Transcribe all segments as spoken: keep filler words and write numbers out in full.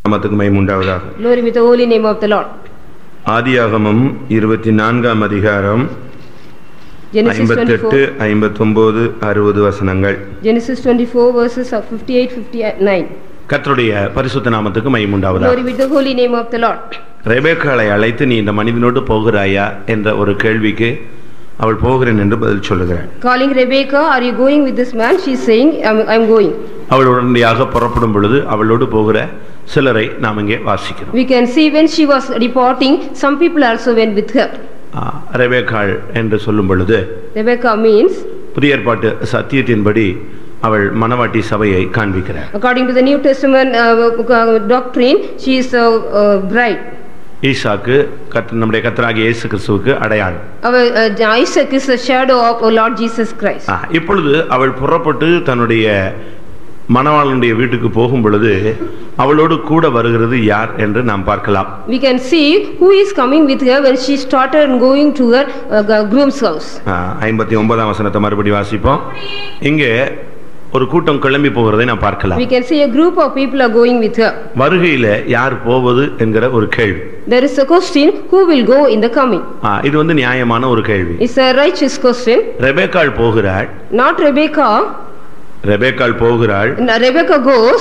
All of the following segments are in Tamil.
நாமத்துக்கு மகிமை உண்டாவதாக. Glory be to the holy name of the Lord. ஆதியாகமம் இருபத்தி நான்காம் அதிகாரம் Genesis ஐம்பத்தெட்டு ஐம்பத்தொன்பது அறுபது வசனங்கள். Genesis twenty-four verses of fifty-eight fifty-nine. கர்த்தருடைய பரிசுத்த நாமத்துக்கு மகிமை உண்டாவதாக. Glory be to the holy name of the Lord. ரெபெக்காளை அழைத்து நீ இந்த மனிதனோடு போகிறாயா என்ற ஒரு கேள்விக்கு அவள் போகிறேன் என்று பதில் சொல்லுகிறாள். Calling Rebecca, are you going with this man? She is saying, I'm, I'm going. அவள் உடனடியாக புறப்படும் பொழுது அவளோடு போகிற சிலரை நாம் இங்கே வாசிக்கிறோம். We can see when she was departing, some people also went with her. ரெபெக்காள் என்று சொல்லும் பொழுது Rebecca means புதிய ஏற்பாட்டு சத்தியத்தின்படி அவள் மணவாட்டி சபையை காண்பிக்கிறார். According to the New Testament uh, doctrine, she is a uh, bride. ஈசாக்கு நம்முடைய கர்த்தராகிய இயேசு கிறிஸ்துவுக்கு அடையாளம். Our uh, Isaac is a shadow of our Lord Jesus Christ. இப்பொழுது அவள் புறப்பட்டு தன்னுடைய மணவாளனுடைய வீட்டுக்கு போகும் பொழுது அவளோடு கூட வருகிறது யார் என்று நாம் பார்க்கலாம். We can see who is coming with her when she started going to her uh, groom's house. ஐம்பத்தி ஒன்பதாம் வசனத்தை மறுபடி வாசிப்போம். இங்கே ஒரு கூட்டம் கிளம்பி போகிறதை நாம் பார்க்கலாம். We can see a group of people are going with her. வருகையில யார் போவது என்கிற ஒரு கேள்வி. There is a question, who will go in the coming? இது வந்து நியாயமான ஒரு கேள்வி. It's a righteous question. ரெபெக்காள் போகிறாள். Not Rebecca. ரெபெக்காள் போகிறாள். Rebecca goes.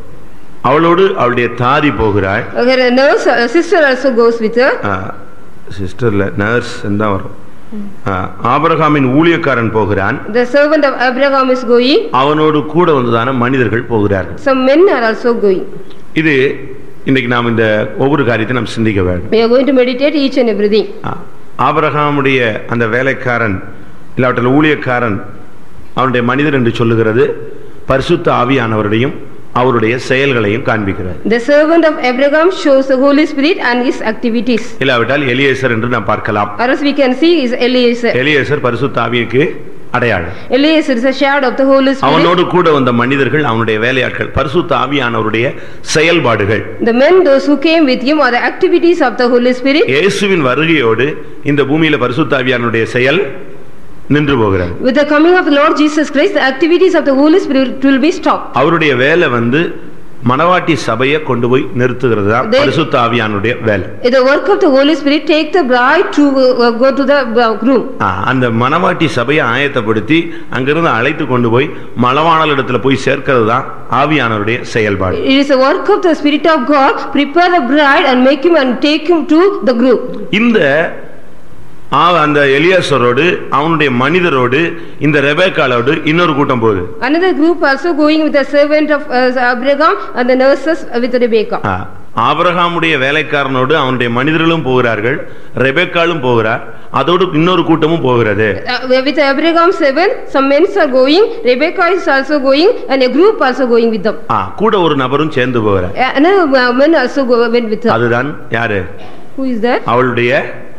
அவளோடு அவளுடைய தாதி போகிறாள். Her nurse, sister also goes with her. சிஸ்டர்ல நர்ஸ் தான் வரும். ஆபிரகாமின் ஊழியக்காரன் போகிறான். The servant of Abraham is going. அவனோடு கூட வந்ததான மனிதர்கள் போகிறார்கள். Some men are also going. இது இன்னைக்கு நாம் இந்த ஒவ்வொரு காரியத்தை நாம் சிந்திக்க வேண்டும். We are going to meditate each and everything. ஆபிரகாமுடைய அந்த வேலைக்காரன் இல்லாவிட்டால் ஊழியக்காரன் அவனுடைய மனிதர் என்று சொல்லுகிறது பரிசுத்த ஆவியானவருடையும் அவருடைய செயல்களையும் காண்பிக்கிறார். The servant of Abraham shows the Holy Spirit and his activities. இல்லாவிட்டால் எலியேசர் என்று நாம் பார்க்கலாம். Or else we can see is Eliezer. Eliezer பரிசுத்த ஆவிக்கு அடையாளம். Eliezer is a shadow of the Holy Spirit. அவனோடு கூட வந்த மனிதர்கள் அவனுடைய வேலையாட்கள் பரிசுத்த ஆவியானவருடைய செயல்பாடுகள். The men those who came with him are the activities of the Holy Spirit. இயேசுவின் வருகையோடு இந்த பூமியில பரிசுத்த ஆவியானவருடைய செயல் நின்று போகிறது. With the coming of the Lord Jesus Christ, the activities of the Holy Spirit will be stopped. அவருடைய வேலை வந்து மணவாட்டி சபையை கொண்டு போய் நிறுத்துகிறது தான் பரிசுத்த ஆவியானவருடைய வேலை. The work of the Holy Spirit take the bride to uh, go to the groom. அந்த மணவாட்டி சபையை ஆயத்தப்படுத்தி அங்கிருந்து அழைத்து கொண்டு போய் மணவாளனிடத்துல போய் சேர்க்கிறது தான் ஆவியானவருடைய செயல்பாடு. It is the work of the Spirit of God, prepare the bride and make him and take him to the groom. இந்த அந்த எலியாசரோடு அவனுடைய மனிதரோடு இந்த ரெபெக்காளோடு இன்னொரு கூட்டம் போகுது. Another group also going with the servant of uh, Abraham and the nurses with Rebecca. ஆபிரகாமுடைய வேலைக்காரனோடு அவனுடைய மனிதர்களும் போகிறார்கள், ரெபெக்காளும் போகிறார், அதோடு இன்னொரு கூட்டமும் போகிறது. With Abraham's servant some men are going, Rebecca is also going and a group also going with them. கூட ஒரு நபரும் சேர்ந்து போகிறார். Another man also went with her. அதுதான் யாரு? Who is that? அவளுடைய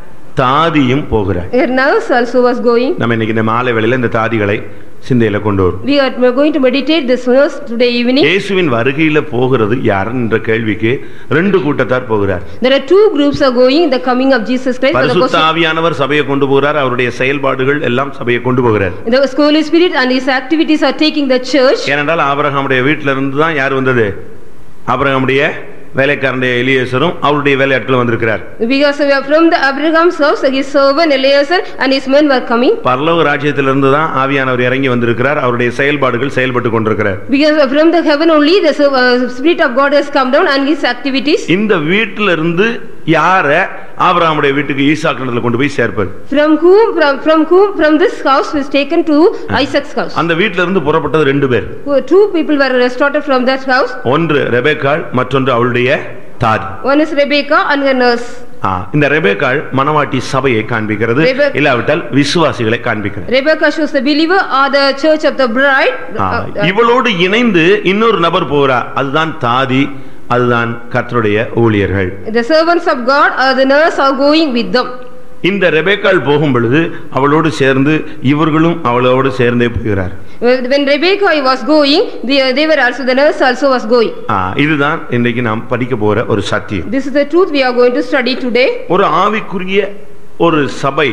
தாதியும் போகிறார். Her nurse also was going. நம்ம இன்னைக்கு இந்த மாலை வேளையில இந்த தாதிகளை சிந்தையில கொண்டு வரோம். We are going to meditate this nurse today evening. இயேசுவின் வருகையில போகிறது யார் என்ற கேள்விக்கு ரெண்டு கூட்டத்தார் போகிறார். There are two groups are going in the coming of Jesus Christ. பரிசுத்த ஆவியானவர் சபையை கொண்டு போகிறார், அவருடைய செயல்பாடுகள் எல்லாம் சபையை கொண்டு போகிறார். The Holy Spirit and his activities are taking the church. ஏனென்றால் ஆபிரகாமுடைய வீட்டில இருந்து தான் யார் வந்தது? ஆபிரகாமுடைய வேலைக்காரனுடைய எலியேசரும் அவருடைய வேலையாட்களும் வந்திருக்கிறார். Because we are from the Abraham's house, his servant Eliezer and his men were coming. பரலோக ராஜ்யத்திலிருந்து தான் ஆவியானவர் இறங்கி வந்திருக்கிறார், அவருடைய செயல்பாடுகள் செயல்பட்டு கொண்டிருக்கிறார். Because from the heaven only the Spirit of God has come down and his activities. இந்த வீட்டில இருந்து யார ஆபிரகாமுடைய வீட்டுக்கு ஈசாக்கினிடத்தில் கொண்டு போய் சேர்ப்பார்? From whom from from whom from this house was taken to Isaac's house. அந்த வீட்டில இருந்து புறப்பட்டது ரெண்டு பேர். Two people were started from that house. ஒன்று ரெபெக்காள், மற்றொன்று அவளுடைய தாதி. One is Rebecca and her nurse. இந்த ரெபெக்காள் மணவாட்டி சபையை காண்பிக்கிறது, இல்லாவிட்டால் விசுவாசிகளை காண்பிக்கிறது. Rebecca shows the believer or the church of the bride. இவளோடு இணைந்து இன்னொரு நபர் போகிறார், அதுதான் தாதி, அதுதான் கர்த்தருடைய ஊழியர்கள். The servants of God or the nurse are going with them. இந்த ரெபெக்காள் போகும் பொழுது அவளோடு சேர்ந்து இவர்களும் அவளோடு சேர்ந்தே போகிறார். When Rebecca was going, they, they were also the nurse also was going. இதுதான் இன்றைக்கு நாம் படிக்க போற ஒரு சத்தியம். This is the truth we are going to study today. ஒரு ஆவிக்குரிய ஒரு சபை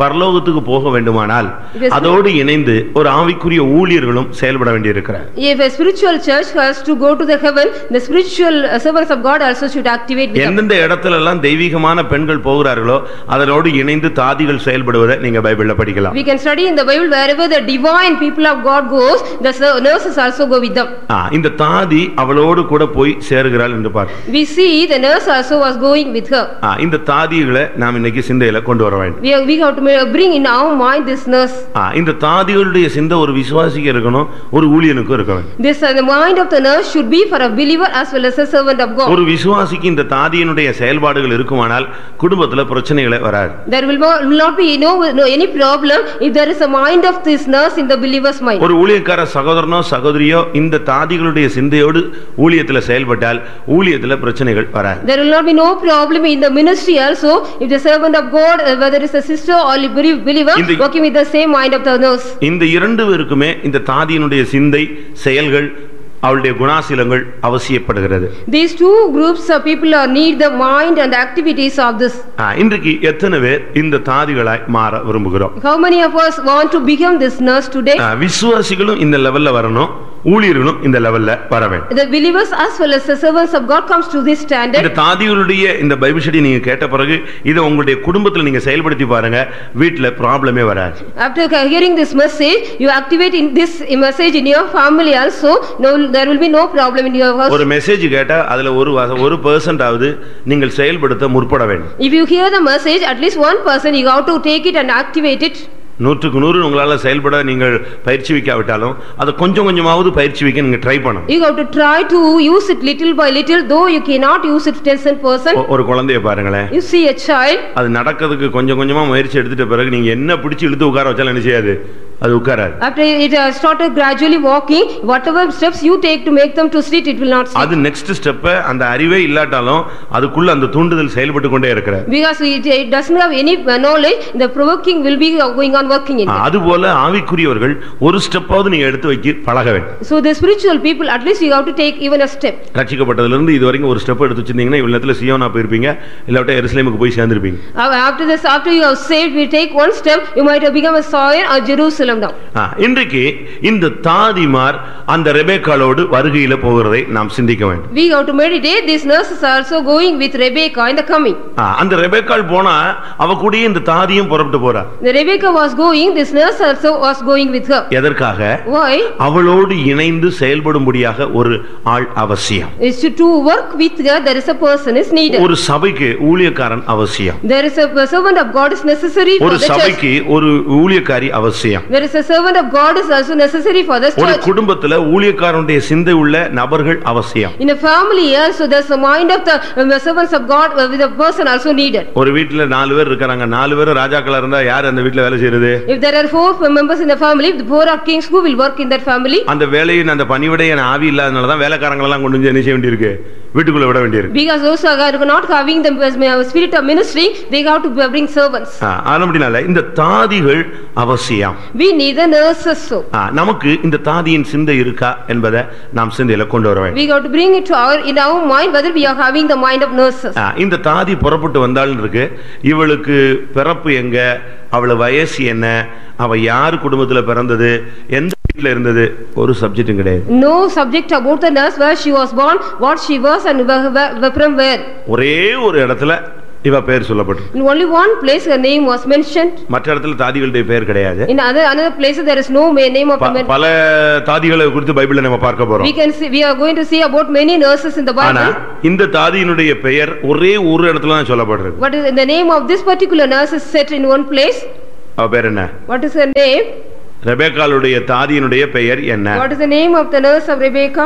பரலோகத்துக்கு போக வேண்டுமானால் அதோடு இணைந்து ஒரு ஆவிக்குரிய ஊழியர்களும் செயல்பட வேண்டியிருக்கிறார். If a spiritual church has to go to the heaven, the spiritual servants of God also should activate with them. எந்தெந்த இடத்துல எல்லாம் தெய்வீகமான பெண்கள் போகிறார்களோ அதனோடு இணைந்து தாதிகள் செயல்படுவதை நீங்க பைபிள்ல படிக்கலாம். We can study in the Bible wherever the divine people of God goes, the nurses also go with them. ஆ, இந்த தாதி அவளோடு கூட போய் சேருகிறாள் என்று பார்க்கிறோம். We see the nurse also was going with her. ஆ, இந்த தாதிகளை நாம் இன்னைக்கு சிந்தையில கொண்டு வர வேண்டும். We we have to bring in our mind this nurse. ஆ, இந்த தாதிகளுடைய சிந்தை ஒரு விசுவாசிக்கு இருக்கணும், ஒரு ஊழியனுக்கு இருக்க வேண்டும். This uh, the mind of the nurse should be for a believer as well as a servant of God. ஒரு விசுவாசிக்கு இந்த தாதியினுடைய செயல்பாடுகள் இருக்குமானால் குடும்பத்துல பிரச்சனைகளே வராது. There will not, will not be no, no any problem if there is a mind of this nurse in the believer's mind. ஒரு ஊழியக்கார சகோதரனோ சகோதரியோ இந்த தாதிகளுடைய சிந்தையோடு ஊழியத்துல செயல்பட்டால் ஊழியத்துல பிரச்சனைகள் வராது. There will not be no problem in the ministry also if the servant of God, uh, whether it is a sister or a believer, working with the same mind of the nurse. இந்த இரண்டு பேருக்குமே இந்த தாதியினுடைய சிந்தை செயல்கள் அவளுடைய குணாசிலங்கள் அவசியப்படுகிறது. These two groups of people are need the mind and the activities of this. இன்றைக்கு எத்தனை பேர் இந்த தாதிகளாய் மாற விரும்புகிறோம்? How many of us want to become this nurse today? விசுவாசிகளும் இந்த லெவல்ல வரணும், ஊழியர்களும் இந்த லெவல்ல வர வேண்டும். The believers as well as the servants of God comes to this standard. இந்த தாதிகளுடைய இந்த பைபிள் ஸ்டடி நீங்க கேட்ட பிறகு இத உங்களுடைய குடும்பத்துல நீங்க செயல்படுத்தி பாருங்க, வீட்ல ப்ராப்ளமே வராது. After hearing this message, you activate in this message in your family also, no there will be no problem in your house. ஒரு மெசேஜ் கேட்டா அதுல ஒரு ஒரு பெர்சன்ட் ஆவது நீங்கள் செயல்படுத்த முற்பட வேண்டும். If you hear the message, at least one person you have to take it and activate it. நூற்றுக்கு நூறு உங்களால செயல்பட நீங்கள் பயிற்சி வைக்காவிட்டாலும் அது கொஞ்சம் கொஞ்சமாவது பயிற்சி வைக்க நீங்க ட்ரை பண்ணணும். You have to try to use it little by little, though you cannot use it ten percent. ஒரு குழந்தையை பாருங்களேன். You see a child. அது நடக்கிறதுக்கு கொஞ்சம் கொஞ்சமா முயற்சி எடுத்துட்ட பிறகு நீங்க என்ன பிடிச்சு இழுத்து உட்கார வச்சாலும் என்ன செய்யாது, அது உட்காராது. After it uh, started gradually walking, whatever steps you take to make them to sit, it will not sit. அது நெக்ஸ்ட் ஸ்டெப். அந்த அறிவே இல்லாட்டாலும் அதுக்குள்ள அந்த தூண்டுதல் செயல்பட்டு கொண்டே இருக்கிறது. Because it, it doesn't have any knowledge, the provoking will be going on working in it. அதுபோல ஆவிக்குரியவர்கள் ஒரு ஸ்டெப்பாவது நீங்க எடுத்து வைக்க பழக வேண்டும். So the spiritual people, at least you have to take even a step. ரட்சிக்கப்பட்டதிலிருந்து இருந்து இதுவரைக்கும் ஒரு ஸ்டெப் எடுத்து வச்சிருந்தீங்கன்னா இவ்வளவு நேரத்துல சியோனா போயிருப்பீங்க, இல்லாட்ட எருசலேமுக்கு போய் சேர்ந்திருப்பீங்க. After this, after you have saved, we take one step, you might have become a Zion or Jerusalem now. இன்றைக்கு இந்த தாதிமார் அந்த ரெபெக்காளோடு வருகையில போகிறதை நாம் சிந்திக்க வேண்டும். We have to meditate, these nurses are also going with Rebecca in the coming. அந்த ரெபெக்காள் போனா அவ கூடயே இந்த தாதியும் புறப்பட்டு போறா. The Rebecca was going, this nurse also was going with her. எதற்காக? Why? அவளோடு இணைந்து செயல்படும்படியாக ஒரு ஆள் அவசியம். Is to, to work with her, there is a person is needed. ஒரு சபைக்கு ஊழியக்காரன் அவசியம். There is a servant of God is necessary for the church. ஒரு சபைக்கு ஒரு ஊழியக்காரி அவசியம். There is a servant of God is also necessary for the church. ஒரு குடும்பத்துல ஊழியக்காரனுடைய சிந்தை உள்ள நபர்கள் அவசியம். In a family also there's a mind of the uh, servants of God uh, with a person also needed. ஒரு வீட்ல நாலு பேர் இருக்காங்க, நாலு பேர் ராஜாக்களா இருந்தா யார் அந்த வீட்ல வேலை செய்யறது? If there are four members in the family, if the four are kings, who will work in that family? அந்த வேலையின் அந்த பணிவிடையின் ஆவி இல்லாதனால தான் வேலைக்காரங்க எல்லாம் கொண்டு வந்து என்ன செய்ய வேண்டியிருக்கு, வீட்டுக்குள்ள விட வேண்டியிருக்கு. Because those are not having the spirit of ministry, they have to bring servants. ஆனபடினால இந்த தாதிகள் அவசியம். We need the nurses so. நமக்கு இந்த தாதியின் சிந்தை இருக்கா என்பதை நாம் சிந்தையில கொண்டு வர வேண்டும். We got to bring it to our in our mind whether we are having the mind of nurses. இந்த தாதி புறப்பட்டு வந்தாலும் இருக்கு, இவளுக்கு பிறப்பு எங்க, அவள வயசு என்ன, அவ யார் குடும்பத்துல பிறந்தது, எந்த வீட்ல இருந்தது, ஒரு சப்ஜெக்டும் கிடையாது. No subject about the nurse, where she was born, what she was and from where. ஒரே ஒரு இடத்துல இவ பேர் சொல்லப்பட்டு. In only one place her name was mentioned. மற்ற இடத்துல தாதிகளுடைய பேர் கிடையாது. In other another places there is no name of the. பல தாதிகளை குறித்து பைபிள்ல நம்ம பார்க்க போறோம். We can see, we are going to see about many nurses in the Bible. ஆனா இந்த தாதியினுடைய பெயர் ஒரே ஒரு இடத்துல தான் சொல்லப்பட்டிருக்கு. What is the name of this particular nurse is set in one place? அவ பேர் என்ன? What is her name? ரெபெக்காளுடைய தாதியினுடைய பெயர் என்ன? What is the name of the nurse of Rebecca?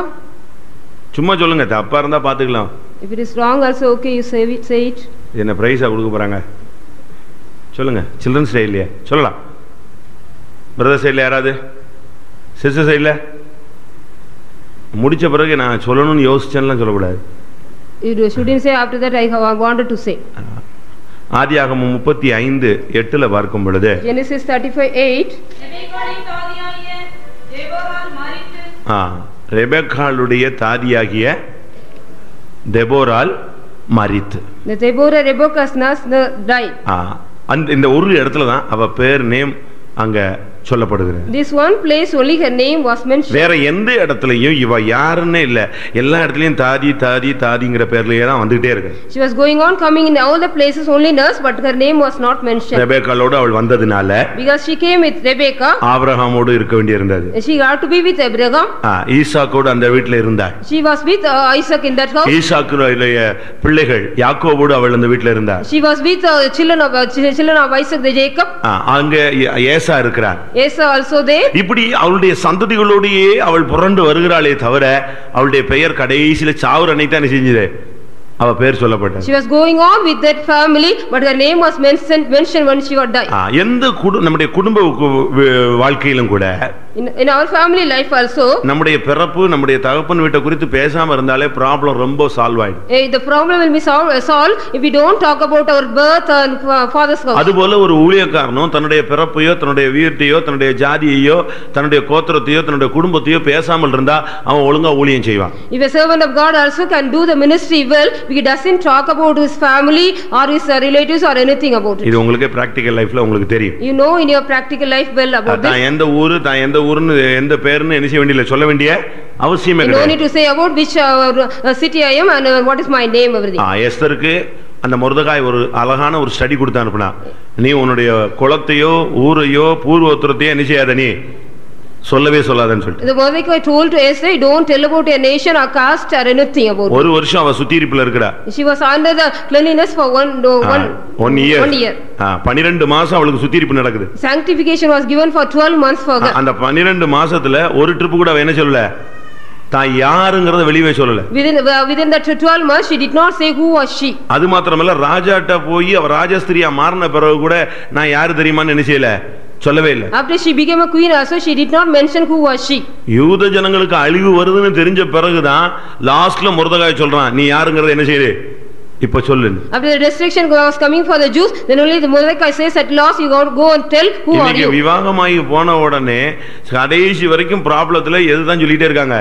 சும்மா சொல்லுங்க, தப்பா இருந்தா பாத்துக்கலாம். If it is wrong also okay, you say it, say it. என்ன பிரைஸா கொடுக்க போறாங்க சொல்லுங்க. சில்ட்ரன்ஸ் டே இல்லையா, சொல்லலாம். பிரதர் சைடுல யாராவது, சிஸ்டர் சைடுல முடிச்ச பிறகு நான் சொல்லணும்னு யோசிச்சேன்லாம் சொல்லக்கூடாது. You shouldn't say after that I have wanted to say. ஆதியாகமம் முப்பத்தி ஐந்து எட்டுல பார்க்கும் பொழுது Genesis thirty-five eight ரெபெக்காளுடைய தாதியாகிய தெபோராள் மரித்து. The Deborah Rebecca's nurse died. அந்த இந்த ஒரு இடத்துல தான் அவ பேர் நேம் அங்க சொல்லப்படுகிறது. This one place only her name was mentioned. வேற எந்த இடத்துலயும் இவ யாருன்னே இல்ல, எல்லா இடத்துலயும் தாதி தாதி தாதிங்கிற பேர்லயே தான் வந்துட்டே இருக்கு. She was going on coming in all the places only nurse, but her name was not mentioned. ரெபேக்காளோடு அவள் வந்ததுனால because she came with Rebecca, ஆபிரகாமோடு இருக்க வேண்டியிருந்தது. she had to be with Abraham. ஈசாக்கோடு அந்த வீட்ல இருந்தாள். She was with uh, Isaac in that house. ஈசாக்குடைய பிள்ளைகள் யாக்கோபோடு அவள் அந்த வீட்ல இருந்தாள். She was with uh, children of uh, children of Isaac the Jacob. அங்க ஏசா இருக்கிறார். ஏசா also there. இப்படி அவளுடைய சந்ததிகளோடையே அவள் புரண்டு வருகிறாளே தவிர அவளுடைய பெயர் கடைசியில சாவுற அன்னைக்கு செஞ்சது அவ பேர் சொல்லப்பட்டது. She was going on with that family, but her name was mentioned mentioned when she was died. எந்த நம்முடைய குடும்ப வாழ்க்கையிலும் கூட in, in our family life also நம்முடைய பிறப்பு நம்முடைய தகப்பன் வீட்டை குறித்து பேசாம இருந்தாலே ப்ராப்ளம் ரொம்ப சால்வ் ஆயிடும். The problem will be solved solved if we don't talk about our birth and father's house. அதுபோல ஒரு ஊழியக்காரனும் தன்னுடைய பிறப்பையோ தன்னுடைய வீட்டையோ தன்னுடைய ஜாதியையோ தன்னுடைய கோத்திரத்தையோ தன்னுடைய குடும்பத்தையோ பேசாமல் இருந்தா அவன் ஒழுங்கா ஊழியம் செய்வான். If a servant of God also can do the ministry well, he doesn't talk about his family or his relatives or anything about it. இது உங்களுக்கு பிராக்டிகல் லைஃப்ல உங்களுக்கு தெரியும். You know in your practical life well about this. தான் எந்த ஊரு தான் எந்த ஊர்னு எந்த பேர்னு என்ன செய்ய வேண்டியல சொல்ல வேண்டிய அவசியமே கிடையாது. You don't need to say about which uh, city I am and uh, what is my name everything. ஆ எஸ்தருக்கு அந்த மொர்தெகாய் ஒரு அழகான ஒரு ஸ்டடி கொடுத்து அனுப்புனா, நீ உன்னுடைய குலத்தையோ ஊரையோ பூர்வோத்திரத்தையோ என்ன செய்யாத, நீ சொல்லவே சொல்லாதன்னு சொல்லிட்டு. The Mordecai told to Esther, don't tell about your nation or caste or anything about it. ஒரு வருஷம் அவ சுத்திரிப்புல இருக்கறா. She was under the cleanliness for one no, one one year. one year. ஆ பன்னிரண்டு மாசம் அவளுக்கு சுத்திரிப்பு நடக்குது. Sanctification was given for twelve months for her. அந்த பன்னிரண்டு மாசத்துல ஒரு ட்ரிப் கூட அவ என்ன சொல்லல, தான் யாருங்கறத வெளியே சொல்லல. Within within that twelve months she did not say who was she. அது மாத்திரமல்ல, ராஜாட்ட போய் அவ ராஜஸ்திரியா மாறின பிறகு கூட நான் யாரு தெரியுமான்னு என்ன செய்யல, சொல்லவே இல்ல. After she became a queen also she did not mention who was she. யூத ஜனங்களுக்கு அழிவு வருதுன்னு தெரிஞ்ச பிறகுதான் லாஸ்ட்ல மொர்தெகாய் சொல்றான், நீ யாருங்கறத என்ன செய்யு இப்ப சொல்லு. After the destruction was coming for the Jews, then only the Mordecai says at last you got to go and tell who are you. இன்னைக்கு விவாகமாகி போன உடனே கடைசி வரைக்கும் ப்ராப்ளத்துல எதுதான் சொல்லிட்டே இருக்காங்க,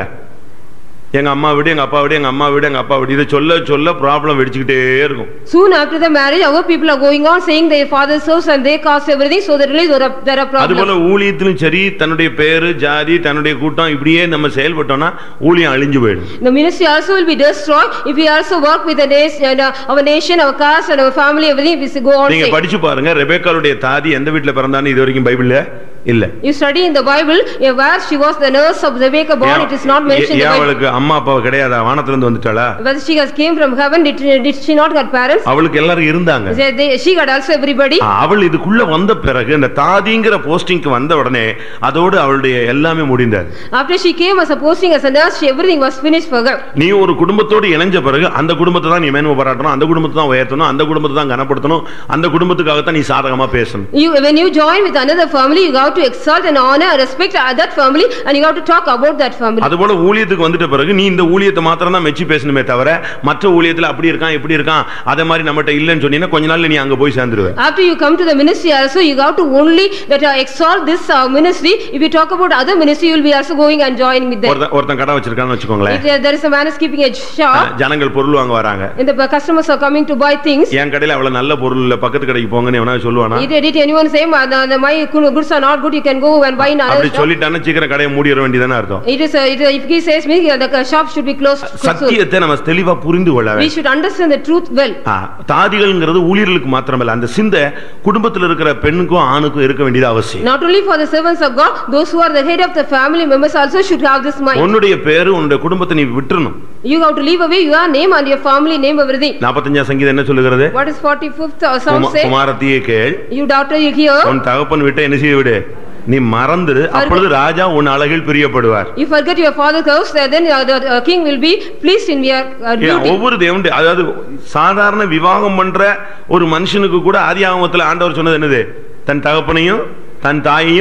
எங்க அம்மா வீடு எங்க அப்பா வீடு எங்க அம்மா வீடு எங்க அப்பா வீடு, இத சொல்ல சொல்ல ப்ராப்ளம் வெடிச்சிட்டே இருக்கும். Soon after the marriage our people are going on saying their father's house and they caused everything, so that really there are, there are problems. அதுபோல ஊழியத்திலும் சரி தன்னுடைய பேரு ஜாதி தன்னுடைய கூட்டம் இப்படியே நம்ம செயல்பட்டோம்னா ஊழியம் அழிஞ்சு போயிடும். The ministry also will be destroyed if we also work with the nation, uh, our nation, our caste and our family, everything we go on. நீங்க படிச்சு பாருங்க, ரெபெக்காளுடைய தாதி எந்த வீட்ல பிறந்தான்னு இது வரைக்கும் பைபிள்ல இல்ல. You study in the Bible where she was the nurse of Rebecca born, it is not mentioned in the Bible. அவளுக்கு அம்மா அப்பா கிடையாதா, வானத்துல இருந்து வந்துட்டாளா? Whether she has came from heaven, did, did she not got parents? அவளுக்கு எல்லாரும் இருந்தாங்க. She got also everybody. அவள் இதுக்குள்ள வந்த பிறகு இந்த தாதிங்கிற போஸ்டிங்க்கு வந்த உடனே அதோட அவளுடைய எல்லாமே முடிந்தது. After she came as a posting as a nurse, she, everything was finished for her. நீ ஒரு குடும்பத்தோடு இணைஞ்ச பிறகு அந்த குடும்பத்தை தான் நீ மேன்மை பாராட்டணும், அந்த குடும்பத்தை தான் உயர்த்தணும், அந்த குடும்பத்தை தான் கனப்படுத்தணும், அந்த குடும்பத்துக்காக தான் நீ சாதகமா பேசணும். You when you join with another family, you have to exalt and honor and respect that family and you have to talk about that family. அதுபோல ஊழியத்துக்கு வந்துட்ட பிறகு நீ இந்த ஊழியத்தை மாத்திரம் தான் மெச்சி பேசணுமே தவிர மற்ற ஊழியத்துல அப்படி இருக்கான் இப்படி இருக்கான் அதே மாதிரி நம்மட்ட இல்லன்னு சொன்னீனா கொஞ்ச நாள்ல நீ அங்க போய் சேர்ந்துருவே. After you come to the ministry also you have to only that uh, exalt this uh, ministry. If you talk about other ministry you will be also going and joining with them. ஒருத்தன் கடை வச்சிருக்கான்னு வெச்சுக்கோங்களே, there is a man is keeping a shop, ஜனங்கள் பொருள் வாங்க வராங்க, and the customers are coming to buy things. என் கடையில அவ்வளவு நல்ல பொருள் இல்ல, பக்கத்து கடைக்கு போங்கன்னு எவனா சொல்லுவானா? Did anyone say my goods are not good, you can go and buy in another shop? அப்படி சொல்லிட்டானே சீக்கிரம் கடையை மூடிர வேண்டியதானே அர்த்தம். It is uh, it, if he says me the shop should be closed. சத்தியத்தை நம்ம தெளிவா புரிந்து கொள்ள வேண்டும். We should understand the truth well. தாதிகள்ங்கிறது ஊழியர்களுக்கு மாத்திரமல்ல, அந்த சிந்தை குடும்பத்தில் இருக்கிற பெண்ணுக்கும் ஆணுக்கும் இருக்க வேண்டியது அவசியம். Not only for the servants of God, those who are the head of the family members also should have this mind. உன்னுடைய பேரு உன்னுடைய குடும்பத்தை நீ விட்டுறணும். You have to leave away your name and your family name everything. நாற்பத்தைந்தாம் சங்கீதம் என்ன சொல்லுகிறது? What is forty-fifth Psalm say? குமாரத்தியே கேள், you daughter you hear, உன் தகப்பன் விட்டு என்ன செய்ய விடு, நீ மறந்துரு, அப்பொழுது ராஜா உன் அழகில் பிரியப்படுவார். You forget your father's house, then the king will be pleased in your beauty. ஒவ்வொரு தேவனுடைய, அதாவது சாதாரண விவாகம் பண்ற ஒரு மனுஷனுக்கு கூட ஆதியாகமத்துல ஆண்டவர் சொன்னது என்னது, தன் தகப்பனையும் தன் தாயையும்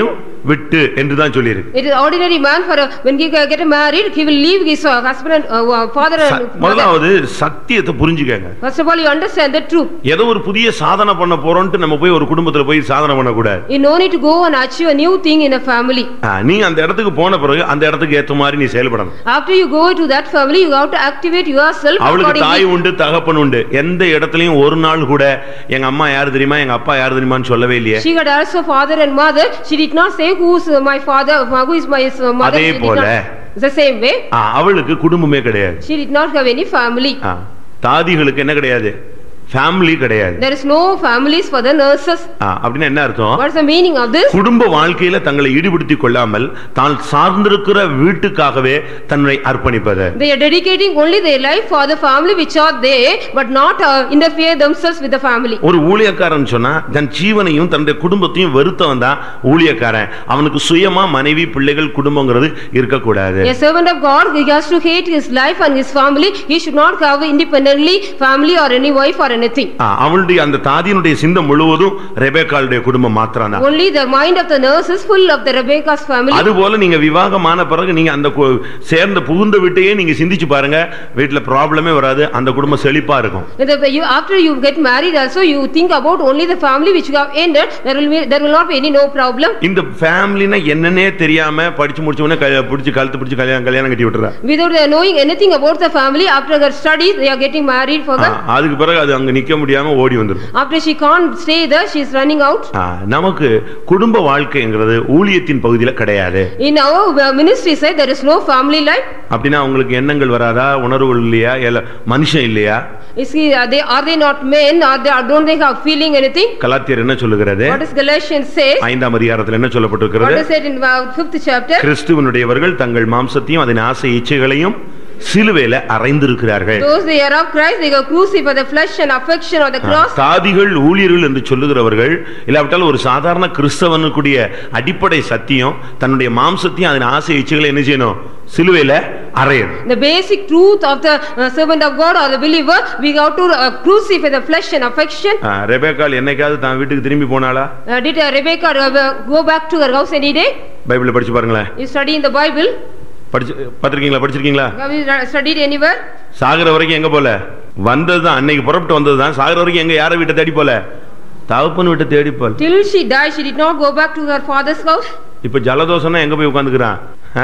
விட்டு என்று தான் சொல்லி இருக்கு. It is ordinary man for a, when he get married he will leave his uh, husband and uh, father and mother. முதலாவது சத்தியத்தை புரிஞ்சுக்கங்க. First of all you understand the truth. ஏதோ ஒரு புதிய சாதனை பண்ண போறோம்னு நம்ம போய் ஒரு குடும்பத்துல போய் சாதனை பண்ண கூடாது. You no need to go and achieve a new thing in a family. நீ அந்த இடத்துக்கு போன பிறகு அந்த இடத்துக்கு ஏத்த மாதிரி நீ செயல்படணும். After you go to that family you have to activate yourself accordingly. அவளுக்கு தாய் உண்டு தகப்பன் உண்டு. எந்த இடத்துலயும் ஒரு நாள் கூட எங்க அம்மா யார் தெரியுமா எங்க அப்பா யார் தெரியுமான்னு சொல்லவே இல்லையே. She had also father and mother. She did not say who is my father, who is my mother. அதே போல the same way அவளுக்கு குடும்பமே கிடையாது. She did not have any family. தாதிகளுக்கு என்ன கிடையாது? ஃபேமிலி கிடையாது. There is no families for the nurses. அப்படினா என்ன அர்த்தம்? What is the meaning of this? குடும்ப வாழ்க்கையில தங்களை ஈடுபடுத்திக் கொள்ளாமல் தான் சார்ந்திருக்கிற வீட்டுக்காகவே தன்னை அர்ப்பணிப்பது. They are dedicating only their life for the family which are there but not uh, interfere themselves with the family. ஒரு ஊழியக்காரன் சொன்னா தன் ஜீவனையும் தன்னுடைய குடும்பத்தையும் வெறுத்தவன் தான் ஊழியக்காரன். அவனுக்கு சுயமா மனைவி பிள்ளைகள் குடும்பம்ங்கிறது இருக்க கூடாது. A servant of God he has to hate his life and his family. He should not have independently family or any wife or anything. அவளுடைய அந்த தாதியினுடைய சிந்தை முழுவதும் ரெபெக்காளுடைய குடும்பம் மாத்திரம்தான். Only the mind of the nurse is full of the Rebecca's family. அதுபோல நீங்க விவாகமான பிறகு நீங்க அந்த சேர்ந்த புகுந்த வீட்டையே நீங்க சிந்திச்சு பாருங்க, வீட்ல ப்ராப்ளமே வராது, அந்த குடும்பம் செழிப்பா இருக்கும். After you get married also you think about only the family which you have ended, there will be there will not be any no problem. இந்த ஃபேமிலினா என்னன்னே தெரியாம படிச்சு முடிச்ச உடனே பிடிச்சு கழுத்து பிடிச்சு கல்யாணம் கல்யாணம் கட்டி விட்டுறா. Without knowing anything about the family, after her studies they are getting married for that. அதுக்கு பிறகு அது அங்க நிக்க முடியாம ஓடி வந்துரும். After she can't stay there she is running out. நமக்கு குடும்ப வாழ்க்கைங்கிறது ஊழியத்தின் பகுதியில கிடையாது. In our ministry side there is no family life. அப்படினா உங்களுக்கு எண்ணங்கள் வராதா, உணர்வுகள் இல்லையா, இல்ல மனுஷன் இல்லையா? Is he are they are they not men, or they don't they have feeling anything? கலாத்தியர் என்ன சொல்லுகிறது? What does Galatians say? ஐந்தாம் அதிகாரத்தில் என்ன சொல்லப்பட்டிருக்கிறது? What is said in fifth chapter? கிறிஸ்துவினுடையவர்கள் தங்கள் மாம்சத்தையும் அதன் ஆசை இச்சைகளையும் சிலுவையில அறைந்திருக்கிறார்கள். Those they are of Christ they are crucified the flesh and affection of the cross. தாதிகள் ஊழியர்கள் என்று சொல்லுகிறவர்கள் இல்லாவிட்டால் ஒரு சாதாரண கிறிஸ்தவனுக்குடைய அடிப்படை சத்தியம் தன்னுடைய மாம்சத்தையும் அதன் ஆசை இச்சைகளை என்ன செய்யணும்? சிலுவையில அறையணும். The basic truth of the uh, servant of God or the believer we have to uh, crucify the flesh and affection. ரெபெக்காள் என்னைக்காவது தான் வீட்டுக்கு திரும்பி போனாளா? Uh, did uh, Rebecca uh, go back to her house any day? பைபிளை படிச்சு பாருங்களேன். You study in the Bible? படிச்சு பாத்திருக்கீங்களா? படிச்சிருக்கீங்களா? Have you studied anywhere? சாகர வரைக்கும் எங்க போல? வந்ததுதான், அன்னைக்கு புறப்பட்டு வந்ததுதான். சாகர வரைக்கும் எங்க யாரை வீட்டை தேடி போல? தகப்பன் வீட்டை தேடி போல. Till she died she did not go back to her father's house. இப்ப ஜலதோஷம்னா எங்க போய் உட்கார்ந்துக்கறான்?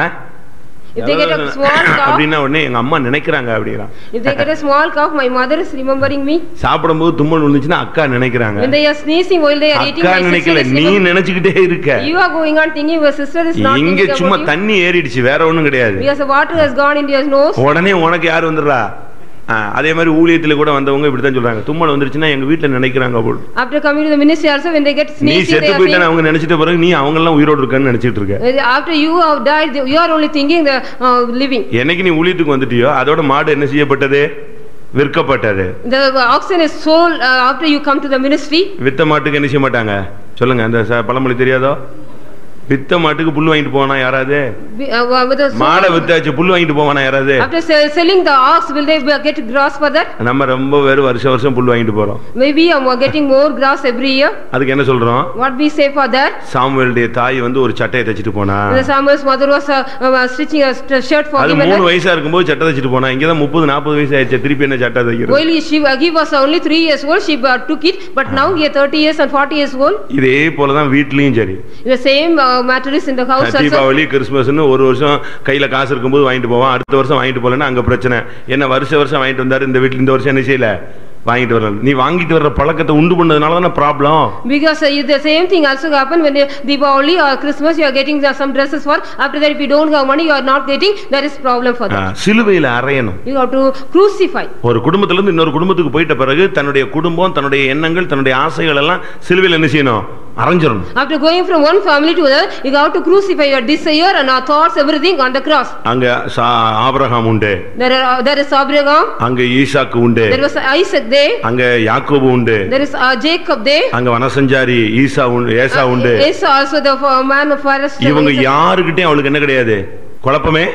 If they get a small cough, அப்படினா உடனே எங்க அம்மா நினைக்கறாங்க அப்படிங்கறான். If they get a small cough, my mother is remembering me. சாப்பிடும்போது தும்மல் வந்துச்சுனா அக்கா நினைக்கறாங்க. When they are sneezing while they are eating, அக்கா நினைக்கல, நீ நினைச்சிட்டே இருக்க. You are going on thinking your sister is not thinking about you. இங்க சும்மா தண்ணி ஏறிடுச்சு, வேற ஒண்ணும் கிடையாது. Because the water has gone into your nose. உடனே உனக்கு யார் வந்துறா? அதே மாதிரி ஊழியத்துல கூட வந்தவங்க இப்படி தான் சொல்றாங்க, தும்மல் வந்துருச்சுனா எங்க வீட்ல நினைக்கறாங்க போல. After coming to the ministry also when they get sneezing, நீ செத்து போயிட்டா அவங்க நினைச்சிட்ட பிறகு நீ அவங்க எல்லாம் உயிரோட இருக்கன்னு நினைச்சிட்டு இருக்க. After you have died you are only thinking the uh, living. என்னைக்கு நீ ஊழியத்துக்கு வந்துட்டியோ அதோட மாடு என்ன செய்யப்பட்டது? விற்கப்பட்டது. The oxen is sold uh, after you come to the ministry. வித்த மாட்டுக்கு என்ன செய்ய மாட்டாங்க? சொல்லுங்க, அந்த பழமொழி தெரியாதோ? வித்த மாட்டுக்கு புல் வாங்கிட்டு போவானா யாராவது? மாடை வித்தாச்சு புல் வாங்கிட்டு போவானா யாராவது? After selling the ox will they get grass for that? நம்ம ரொம்ப வேற வருஷ வருஷம் புல் வாங்கிட்டு போறோம். Maybe I am getting more grass every year. அதுக்கு என்ன சொல்றோம்? What we say for that? சாமுவேலுடைய தாய் வந்து ஒரு சட்டையை தச்சிட்டு போனா. The Samuel's mother was uh, uh, stitching a shirt for him. அது மூணு வயசா இருக்கும்போது சட்டை தச்சிட்டு போனா. இங்க தான் முப்பது நாற்பது வயசு ஆயிடுச்சு, திருப்பி என்ன சட்டை தைக்கிறது? While she he was only three years old she uh, took it, but now he is thirty years and forty years old. இதே போல தான் வீட்லயும் சரி. The same uh, matter is in the house. Deepavali கிறிஸ்மஸ்னு ஒரு வருஷம் கையில காசு இருக்கும்போது வாங்கிட்டு போவான், அடுத்த வருஷம் வாங்கிட்டு போலன்னா அங்க பிரச்சனை. என்ன வருஷ வருஷம் வாங்கிட்டு வந்தாரு, இந்த வீட்டுல இந்த வருஷம் என்ன செய்யல வாங்கிட்டு வரல. நீ வாங்கிட்டு வர்ற பழக்கத்தை உண்டு பண்ணதுனால தான problem. Because uh, the same thing also happen when Diwali or Christmas you are getting some dresses for, after that if you don't have money you are not getting, there is problem for that. சிலுவையில அறையணும். You have to crucify. ஒரு குடும்பத்துல இருந்து இன்னொரு குடும்பத்துக்கு போயிட்ட பிறகு தன்னுடைய குடும்பம் தன்னுடைய எண்ணங்கள் தன்னுடைய ஆசைகள் எல்லாம் சிலுவையில என்ன செய்யணும்? அறைஞ்சிரணும். After going from one family to another you have to crucify your desire and our thoughts everything on the cross. அங்க ஆபிரகாம் உண்டு. There are uh, there is Abraham. அங்க ஈசாக்கு உண்டு. There was Isaac there. அங்க யாக்கோபு உண்டு. There is uh, Jacob there. அங்க வனசஞ்சாரி ஈசா உண்டு, ஏசா உண்டு. Esau also the man of forest. இவங்க யாருக்கிட்டே அவளுக்கு என்ன கிடையாது? குழப்பமே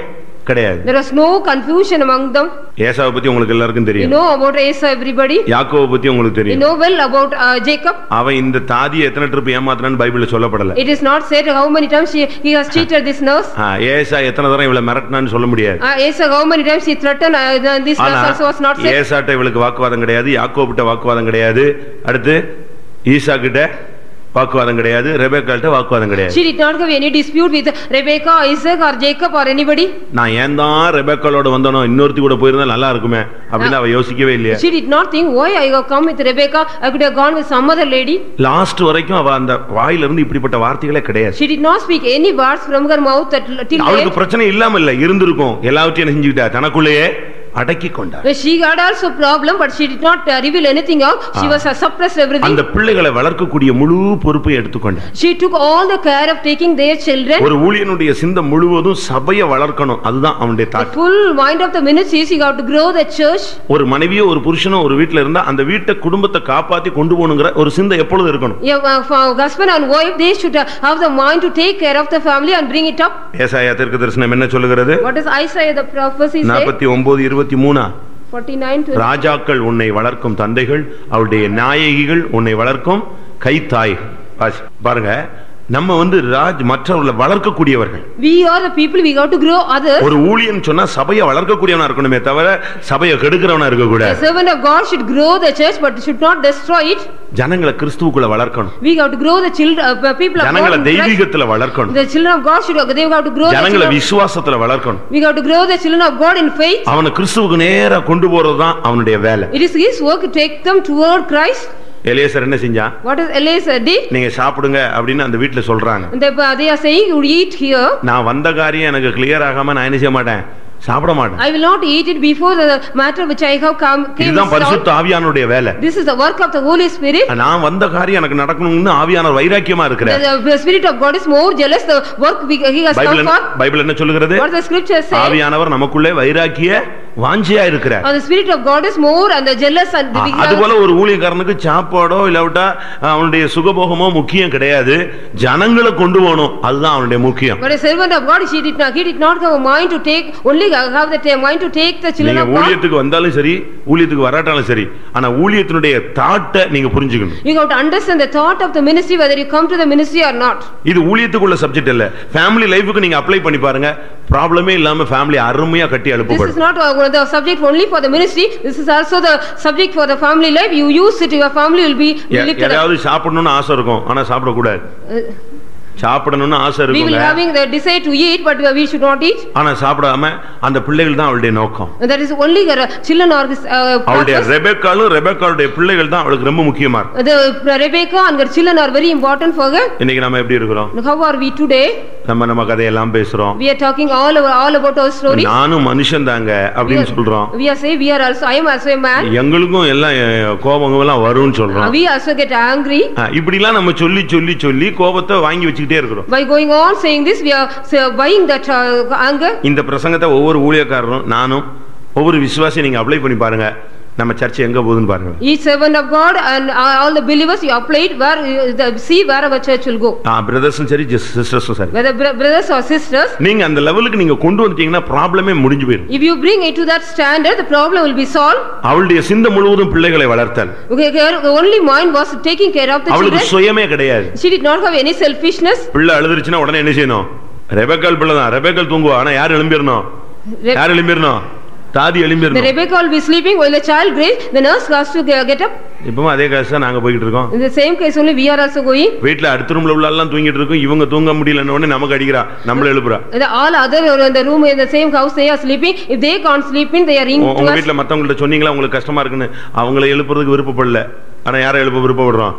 கிடையாது. There was no confusion among them. ஏசாவை பத்தி உங்களுக்கு எல்லாருக்கும் You தெரியும். know about Esau, everybody. யாக்கோபை பத்தி உங்களுக்கு You தெரியும். know well about uh, Jacob. அவன் இந்த தாதியை எத்தனை ட்ரிப் ஏமாத்துறான்னு பைபிள்ல சொல்லப்படல. It is not said how many times he, he has cheated this nurse. ஆ, ஏசா எத்தனை தடவை இவளை மிரட்டினான்னு சொல்ல முடியாது. Uh, Esau how many times he threatened uh, this ஆனா nurse also was not said. ஏசாட்ட இவளுக்கு வாக்குவாதம் கிடையாது, யாக்கோபிட்ட வாக்குவாதம் கிடையாது, அடுத்து ஈசா கிட்ட வாக்குவாதம் கிடையாது, ரெபெக்காள்ட்ட வாக்குவாதம் கிடையாது. She did not have any dispute with Rebecca, Isaac or Jacob or anybody. நான் ஏன் தான் ரெபெக்காளோட வந்தனோ இன்னொருத்தி கூட போயிருந்தா நல்லா இருக்குமே அப்படின்னு அவ யோசிக்கவே இல்லையா. She did not think why I have come with Rebecca, I could have gone with some other lady. Last வரைக்கும் அவ அந்த வாயில இருந்து இப்படிப்பட்ட வார்த்தைகளே கிடையாது. She did not speak any words from her mouth that till அவளுக்கு பிரச்சனை இல்லாம இல்ல, இருந்திருக்கும், எல்லாவற்றையும் செஞ்சுக்கிட்டா தனக்குள்ளேயே அடக்கி கொண்டார். She had also problem but she did not uh, reveal anything out. She was uh, suppressed everything. அந்த பிள்ளைகளை வளர்க்கக்கூடிய முழு பொறுப்பை எடுத்துக்கொண்டார். She took all the care of taking their children. ஒரு ஊழியனுடைய சிந்தை முழுவதும் சபையை வளர்க்கணும், அதுதான் அவனுடைய The thought. full mind of the ministry is you have to grow the church. ஒரு மனைவியோ ஒரு புருஷனோ ஒரு வீட்ல இருந்தா அந்த வீட்டை குடும்பத்தை காப்பாத்தி கொண்டு போகணுங்கிற ஒரு சிந்தை எப்பொழுதும் இருக்கணும். Yeah, uh, for husband and wife they should uh, have the mind to take care of the family and bring it up. ஏசாயா தீர்க்கதரிசனம் என்ன சொல்லுகிறது? What is Isaiah the prophecy say? நாற்பத்தி ஒன்பது இருபத்தி மூன்று forty-nine to ராஜாக்கள் உன்னை வளர்க்கும் தந்தைகள், அவருடைய நாயகிகள் உன்னை வளர்க்கும் கைத்தாய். பாருங்க, நம்ம வந்து ராஜ் மற்றவர்களை வளர்க்கக்கூடியவர்கள். We are the people, we got to grow others. ஒரு ஊழியன் சொன்னா சபையை வளர்க்கக்கூடியவனா இருக்கணுமே தவிர சபையை கெடுக்கிறவனா இருக்க கூடாது. The servant of God should grow the church but should not destroy it. ஜனங்களை கிறிஸ்துவுக்குள்ள வளர்க்கணும். We got to grow the children uh, people of God. ஜனங்களை தெய்வீகத்துல வளர்க்கணும். The children of God should they got to grow the ஜனங்களை விசுவாசத்துல வளர்க்கணும். We got to grow the children of God in faith. அவனை கிறிஸ்துவுக்கு நேரா கொண்டு போறது தான் அவனுடைய வேலை. It is his work to take them toward Christ. Eliezer என்ன செஞ்சான்? What is Eliezer did? நீங்க சாப்பிடுங்க அப்படின்னு அந்த வீட்ல சொல்றாங்க. They, they are saying you eat here. நான் வந்த காரியம் எனக்கு கிளியர் ஆகாம நான் என்ன செய்ய மாட்டேன், சாப்பிட மாட்டேன். I will not eat it before the matter which I have come came. இதுதான் பரிசுத்த ஆவியானவருடைய வேலை. This is the work of the Holy Spirit. நான் வந்த காரியம் எனக்கு நடக்கணும்னு ஆவியானவர் வைராக்கியமா இருக்கிறார். The Spirit of God is more jealous the work he has come for. Bible என்ன சொல்லுகிறது? What the scripture says? ஆவியானவர் நமக்குள்ளே வைராக்கிய வாஞ்சியா இருக்கிறார். The Spirit of God is more and the jealous and the அதுபோல ஒரு ஊழியக்காரனுக்கு சாப்பாடோ இல்லாவிட்டா அவனுடைய சுகபோகமோ முக்கியம் கிடையாது, ஜனங்களை கொண்டு போகணும், அதுதான் அவனுடைய முக்கியம். But a servant of God he did not he did not have a mind to take only have the mind to take the children of God. நீங்க ஊழியத்துக்கு வந்தாலும் சரி ஊழியத்துக்கு வராட்டாலும் சரி, ஆனா ஊழியத்தினுடைய தாட்டை நீங்க புரிஞ்சுக்கணும். You have to understand the thought of the ministry whether you come to the ministry or not. இது ஊழியத்துக்குள்ள சப்ஜெக்ட் இல்ல, ஃபேமிலி லைஃப்க்கு நீங்க அப்ளை பண்ணி பாருங்க, ப்ராப்ளமே இல்லாம ஃபேமிலி அருமையா கட்டி எழுப்பப்படும். This is not uh, the subject only for the ministry, this is also the subject for the family life. You use it, your family will be lifted up. ஏதாவது சாப்பிடணும்னு ஆசை இருக்கும், ஆனா சாப்பிட கூடாது. சாப்பிடணும்னு ஆசை We will இருக்குங்க, having the desire to eat but we should not eat. ஆனா சாப்பிடாம அந்த பிள்ளைகள் தான் அவளுடைய நோக்கம். That is only her children or uh, அவளுடைய ரெபெக்காளும் ரெபெக்காளுடைய பிள்ளைகள் தான் அவளுக்கு ரொம்ப முக்கியமா இருக்கு. The Rebecca and her children are very important for her. இன்னைக்கு நாம எப்படி இருக்கிறோம்? How are we today? நம்ம நம்ம கதையெல்லாம் பேசுறோம். We are talking all over, all about our stories. நானும் மனுஷன் தாங்க அப்படின்னு சொல்றோம். We are saying we are also I am also a man. எங்களுக்கும் எல்லாம் கோபங்க எல்லாம் வரும்னு சொல்றோம். We also get angry. இப்படி எல்லாம் நம்ம சொல்லி சொல்லி சொல்லி கோபத்தை வாங்கி வச்சுக்கிட்டே இருக்கிறோம். By going on saying this we are buying that uh, anger. இந்த பிரசங்கத்தை ஒவ்வொரு ஊழியக்காரரும் நானும் ஒவ்வொரு விசுவாசியும் நீங்க அப்ளை பண்ணி பாருங்க, நம்ம சர்ச் எங்க போகுதுன்னு பாருங்க. Each servant of God and all the believers you applied where the see where our church will go. ஆ பிரதர்ஸும் சரி சிஸ்டர்ஸும் சரி. Whether brothers or sisters. நீங்க அந்த லெவலுக்கு நீங்க கொண்டு வந்துட்டீங்கன்னா ப்ராப்ளமே முடிஞ்சு போயிடும். If you bring it to that standard the problem will be solved. அவளுடைய சிந்தை முழுவதும் பிள்ளைகளை வளர்த்தல். Okay, her only mind was taking care of the children. அவளுக்கு சுயமே கிடையாது. She did not have any selfishness. பிள்ளை அழுதுருச்சுனா உடனே என்ன செய்யணும்? ரெபெக்காள் பிள்ளை தான், ரெபெக்காள் தூங்குவா, ஆனா யார் எழும்பிரணும்? யார் எழும்பிரணும்? தாதி எழும்பிரணும். The Rebecca will be sleeping while the child grace, the nurse has to get up. இப்பவும் அதே கேஸ் தான் நாங்க போயிட்டு இருக்கோம். In the same case only we are also going. வீட்ல அடுத்த ரூம்ல உள்ள எல்லாம் தூங்கிட்டு இருக்கும், இவங்க தூங்க முடியலன்னு உடனே நமக்கு அடிக்குறா, நம்மள எழுப்புறா. The all other in the room in the same house they are sleeping, if they can't sleep in they are in. உங்க வீட்ல மத்தவங்கள்ட்ட சொன்னீங்களா உங்களுக்கு கஷ்டமா இருக்குன்னு? அவங்கள எழுப்புறதுக்கு விருப்பப்படல, ஆனா யாரை எழுப்ப விருப்பப்படுறோம்?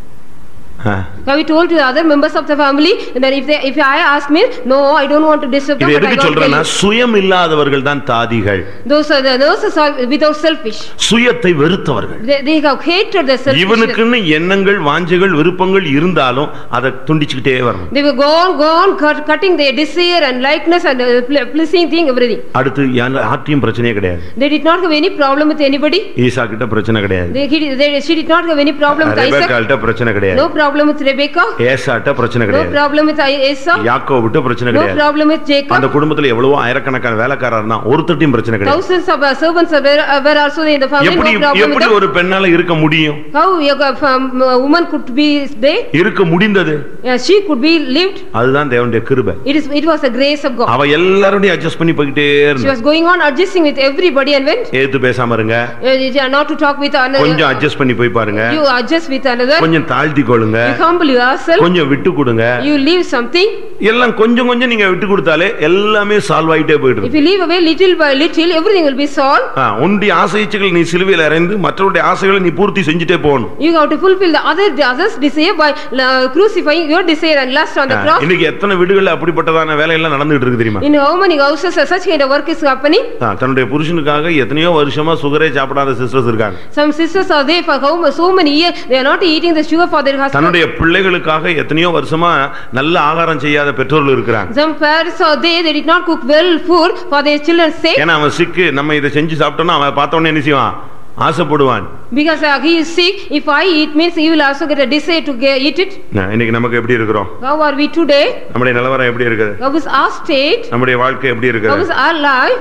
Have you told to the other members of the family that if they if I ask me no I don't want to disturb them. இது எதுக்கு சொல்றேன்னா சுயம் இல்லாதவர்கள் தான் தாதிகள். Those are the nurses are without selfish. சுயத்தை வெறுத்தவர்கள். They, they have hated the selfish. இவனுக்குன்னு எண்ணங்கள் வாஞ்சைகள் விருப்பங்கள் இருந்தாலும் அதை துண்டிச்சிட்டே வரணும். They will go on go on cut, cutting their desire and likeness and uh, pleasing thing everything. அடுத்து யார்ட்டையும் பிரச்சனையே கிடையாது. They did not have any problem with anybody. ஈசா கிட்ட பிரச்சனை கிடையாது. They, he, they she did not have any problem with Isaac. ரெபெக்காள்ட்ட பிரச்சனை கிடையாது. No problem problem with Rebecca. ஏசாட்ட பிரச்சனை No கிடையாது. problem with Esau. யாக்கோபுட்ட பிரச்சனை No கிடையாது. problem with Jacob. அந்த குடும்பத்துல எவ்வளவோ ஆயிரக்கணக்கான வேலைக்காரர் இருந்தான், ஒருத்தர்ட்டையும் பிரச்சனை கிடையாது. Thousands of uh, servants were, uh, were also in the family. எப்படி No problem with எப்படி them. ஒரு பெண்ணால இருக்க முடியும்? How a um, a woman could be there? இருக்க முடிந்தது. Yeah, she could be lived. அதுதான் தேவனுடைய கிருபை. It is it was the grace of God. அவ எல்லாரோடையும் அட்ஜஸ்ட் பண்ணி போயிட்டே She இருந்தா. was going on adjusting with everybody and went. ஏத்து பேசாம இருங்க. Uh, not to talk with another. கொஞ்சம் அட்ஜஸ்ட் பண்ணி போய் பாருங்க. You adjust with another. கொஞ்சம் தாழ்த்தி கொள்ளுங்க. You humble yourself. கொஞ்சம் விட்டு கொடுங்க. You leave something. எல்லாம் கொஞ்சம் கொஞ்சம் நீங்க விட்டு கொடுத்தாலே எல்லாமே சால்வ் ஆயிட்டே போயிடும். If you leave away little by little, everything will be solved. ஆ, உன்னுடைய ஆசைகள் நீ சிலுவையில் அறைந்து மற்றவருடைய ஆசைகளை நீ பூர்த்தி செஞ்சுட்டே போகணும். You have to fulfill the other others desire by uh, crucifying your desire and lust on the cross. இன்னைக்கு எத்தனை வீடுகள்ல அப்படிப்பட்டதான வேலை எல்லாம் நடந்துட்டு இருக்கு தெரியுமா? In how many houses such kind of work is happening? ஆ, தன்னுடைய புருஷனுக்காக எத்தனையோ வருஷமா சுகரே சாப்பிடாத சிஸ்டர்ஸ் இருக்காங்க. Some sisters are there for how so many years they are not eating the sugar for their husband. தன்னுடைய பிள்ளைகளுக்காக எத்தனையோ வருஷமா நல்ல ஆகாரம் செய்யாத பெற்றோர்கள் இருக்காங்க. Some parents are there they did not cook well food for their children's sake. ஏன்னா அவன் சிக்கு நம்ம இதை செஞ்சு சாப்பிட்டோம்னா அவன் பார்த்த உடனே என்ன செய்வான்? ஆசைப்படுவான். Because uh, he is sick, if I eat means he will also get a desire to get, eat it. இன்னைக்கு நமக்கு எப்படி இருக்கிறோம்? How are we today? நம்முடைய நிலவரம் எப்படி இருக்குது? How is our state? நம்முடைய வாழ்க்கை எப்படி How இருக்குது? is our life?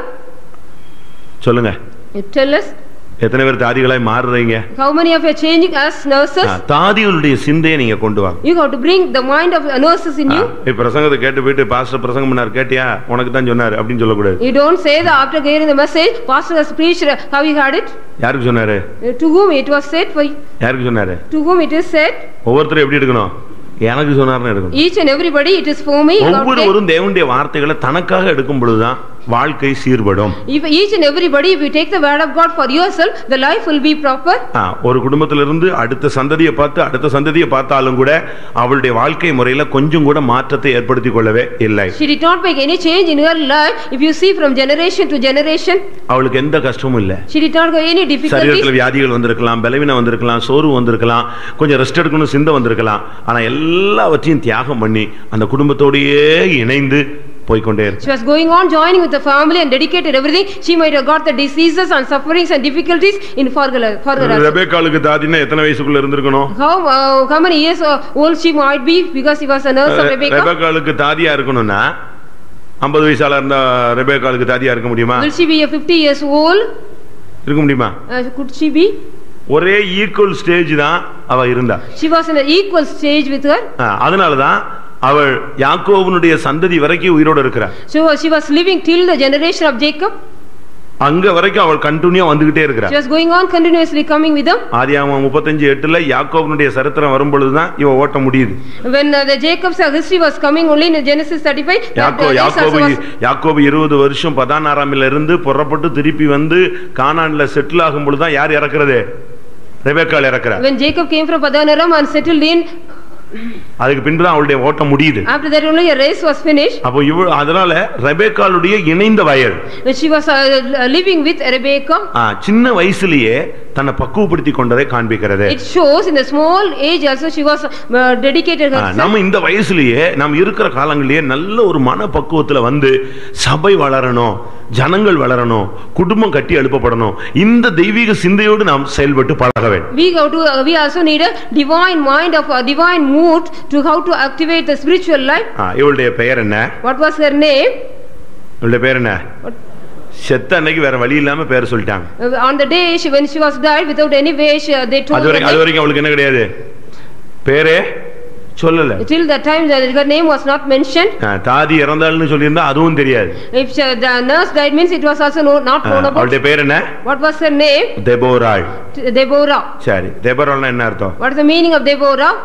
சொல்லுங்க. You tell us. எத்தனை பேர் தாதிகளாய் மாறுறீங்க? How many of you are changing as nurses? தாதிகளுடைய சிந்தையை நீங்க கொண்டு வாங்க. You have to bring the mind of nurses in you. இப்ப பிரசங்கத்தை கேட்டு போயிட்டு பாஸ்டர் பிரசங்கம் பண்ணார் கேட்டியா உனக்கு தான் சொன்னாரு அப்படின்னு சொல்ல கூடாது. You don't say that after hearing the message pastor has preached, how you heard it? யாருக்கு சொன்னாரு? To whom it was said for you? யாருக்கு சொன்னாரு? To whom it is said? ஒவ்வொருத்தரும் எப்படி எடுக்கணும்? எனக்கு சொன்னார்னு எடுக்கணும். Each and everybody it is for me. ஒவ்வொருவரும் தேவனுடைய வார்த்தைகளை தனக்காக எடுக்கும் பொழுதுதான் வாழ்க்கை சீர்படும். If each and everybody if you take the word of God for yourself the life will be proper. ஒரு குடும்பத்திலிருந்து அடுத்த சந்ததியை பார்த்து அடுத்த சந்ததியை பார்த்தாலும் கூட அவளுடைய வாழ்க்கை முறையில கொஞ்சம் கூட மாற்றத்தை ஏற்படுத்திக் கொள்ளவே இல்லை. She did not make any change in her life if you see from generation to generation. அவளுக்கு எந்த கஷ்டமும் இல்ல. She did not have any difficulties. சரீரத்துல வியாதிகள் வந்திருக்கலாம், பலவீனம் வந்திருக்கலாம், சோர்வு வந்திருக்கலாம், கொஞ்சம் ரெஸ்ட் எடுக்கணும் சிந்தை வந்திருக்கலாம். ஆனா எல்லாவற்றையும் தியாகம் பண்ணி அந்த குடும்பத்தோடயே இணைந்து போய்க்கொண்டே She was going on joining with the family and dedicated everything. She might have got the diseases and sufferings and difficulties in further further. ரெபெக்காளுக்கு தாதினா எத்தனை வயசுக்குள்ள இருந்திருக்கணும்? How uh, how many years old she might be because she was a nurse of Rebecca? ரெபெக்காளுக்கு தாதியா இருக்கணும்னா ஐம்பது வயசால இருந்தா ரெபெக்காளுக்கு தாதியா இருக்க முடியுமா? Will she be a fifty years old? இருக்க முடியுமா? Uh, could she be? ஒரே ஈக்குவல் ஸ்டேஜ் தான் அவ இருந்தா. She was in an equal stage with her. அதனால தான் அவள் யாக்கோபனுடைய சந்ததி வரைக்கும் உயிரோடு இருக்கிறார். So she was living till the generation of Jacob. அங்க வரைக்கும் அவள் கண்டினியூ வந்துகிட்டே இருக்கிறார். She was going on continuously coming with them. ஆதியாகமம் முப்பத்தஞ்சு எட்டுல யாக்கோபனுடைய சரித்திரம் வரும் பொழுது தான் இவ ஓட்ட முடியுது. When uh, the Jacob's history was coming only in Genesis thirty-five. யாக்கோ யாக்கோபு யாக்கோபு இருபது வருஷம் பதானாராமில இருந்து புறப்பட்டு திருப்பி வந்து கானான்ல செட்டில் ஆகும் பொழுது தான் யார் இறக்குறது? ரெபெக்காள் இறக்குறார். When Jacob came from Padanaram and settled in, அதுக்கு பின்பு தான் அவளுடைய ஓட்டம் முடியுது. After that only a race was finished. அப்போ இவ அதனால ரெபெக்காளுடைய இணைந்த வயது. When she was uh, living with Rebecca. ஆ சின்ன வயசுலயே தன்னை பக்குவப்படுத்தி கொண்டதை காண்பிக்கிறது. It shows in the small age also she was uh, dedicated herself. நம்ம இந்த வயசுலயே நாம் இருக்கிற காலங்களிலே நல்ல ஒரு மன பக்குவத்துல வந்து சபை வளரணும், ஜனங்கள் வளரணும், குடும்பம் கட்டி எழுப்பப்படணும். இந்த தெய்வீக சிந்தையோடு நாம் செயல்பட்டு பழக வேண்டும். We go to uh, we also need a divine mind of a divine mood to how to activate the spiritual life. இவளுடைய பெயர் என்ன? What was her name? இவளுடைய பெயர் என்ன? செத்த அன்னைக்கு வேற வழி இல்லாம பேர் சொல்லிட்டாங்க. On the day she when she was died without any way she, they told அது வரைக்கும் அது வரைக்கும் அவளுக்கு என்ன கிடையாது? பேரே சொல்லல. Till the time that her name was not mentioned. தாதி இறந்தாள்னு சொல்லியிருந்தா அதுவும் தெரியாது. If she, the nurse died means it was also no, not known about. அவளுடைய பேர் என்ன? What was her name? தெபோராள். Deborah. சரி, தெபோராள்னா என்ன அர்த்தம்? What is the meaning of Deborah?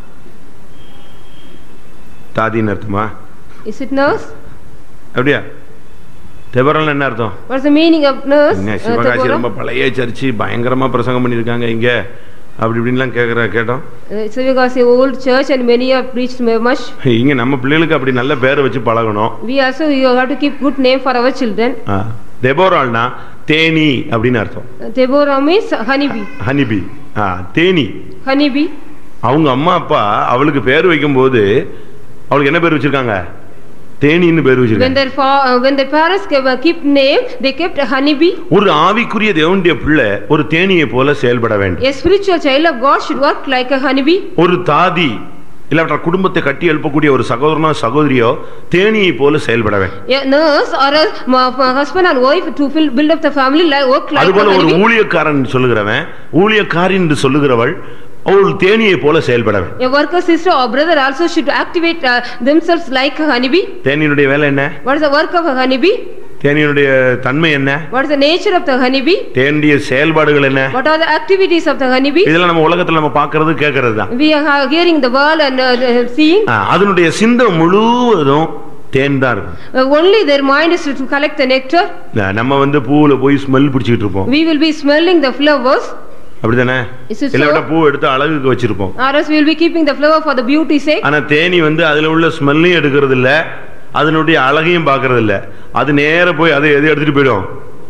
தாதின்னு அர்த்தமா? Is it nurse? அப்படியா? தெபோராள்னா என்ன அர்த்தம்? What is the meaning of nurse? Sivakasi ரொம்ப பழைய சர்ச்சு பயங்கரமா பிரசங்கம் பண்ணிருக்காங்க இங்க அப்படி இப்படின்லாம் கேக்குற கேட்டோம். Sivagasi old church and many have preached much. இங்க நம்ம பிள்ளைகளுக்கு அப்படி நல்ல பேரை வச்சு பழகணும். We also you have to keep good name for our children. தெபோராள்னா Theni அப்படினு அர்த்தம். Deborah means honeybee. honeybee. ஆ தேனி. honeybee. அவங்க அம்மா அப்பா அவளுக்கு பேர் வைக்கும்போது அவளுக்கு என்ன பேர் வச்சிருக்காங்க? தேனின்னு பேர் When வச்சிருக்காங்க. their fa- uh, when their parents kept, uh, keep name, they kept a honeybee. ஒரு ஆவிக்குரிய தேவனுடைய பிள்ளை ஒரு தேனியை போல செயல்பட வேண்டும். A spiritual child of God should work like a honeybee. ஒரு தாதி இல்லாட்ட குடும்பத்தை கட்டி எழுப்பக்கூடிய ஒரு சகோதரனோ சகோதரியோ தேனியை போல செயல்பட வேண்டும். A nurse or a ma- ma- husband and wife to fill, build up the family like work like a அதுபோல ஒரு honeybee. ஊழியக்காரன் சொல்லுகிறவன் ஊழியக்காரி என்று சொல்லுகிறவள் அவள் தேனியை போல செயல்பட வேண்டும். A worker sister or brother also should activate uh, themselves like a honeybee. தேனியினுடைய வேலை என்ன? What is the work of a honeybee? தேனியினுடைய தன்மை என்ன? What is the nature of the honeybee? தேனிய செயல்பாடுகள் என்ன? What are the activities of the honeybee? இதெல்லாம் நம்ம உலகத்துல நம்ம பார்க்கிறது கேட்கறது தான். We are ha- hearing the world and uh, uh, seeing. ஆ, அதனுடைய சிந்தை முழுவதும் தேன் தான் இருக்கும். Uh, only their mind is to collect the nectar. ஆ, நம்ம வந்து பூவுல போய் ஸ்மெல் பிடிச்சிட்டு இருப்போம். We will be smelling the flowers. அப்படிதானே? Is it so? இல்ல பூ எடுத்து அழகுக்கு வச்சிருப்போம். Or else we will be keeping the flower for the beauty sake. ஆனா தேனி வந்து அதுல உள்ள ஸ்மெல்லையும் எடுக்கிறது இல்ல, அதனுடைய அழகையும் பார்க்கறது இல்ல. அது நேர போய் அதை எதை எடுத்துட்டு போயிடும்?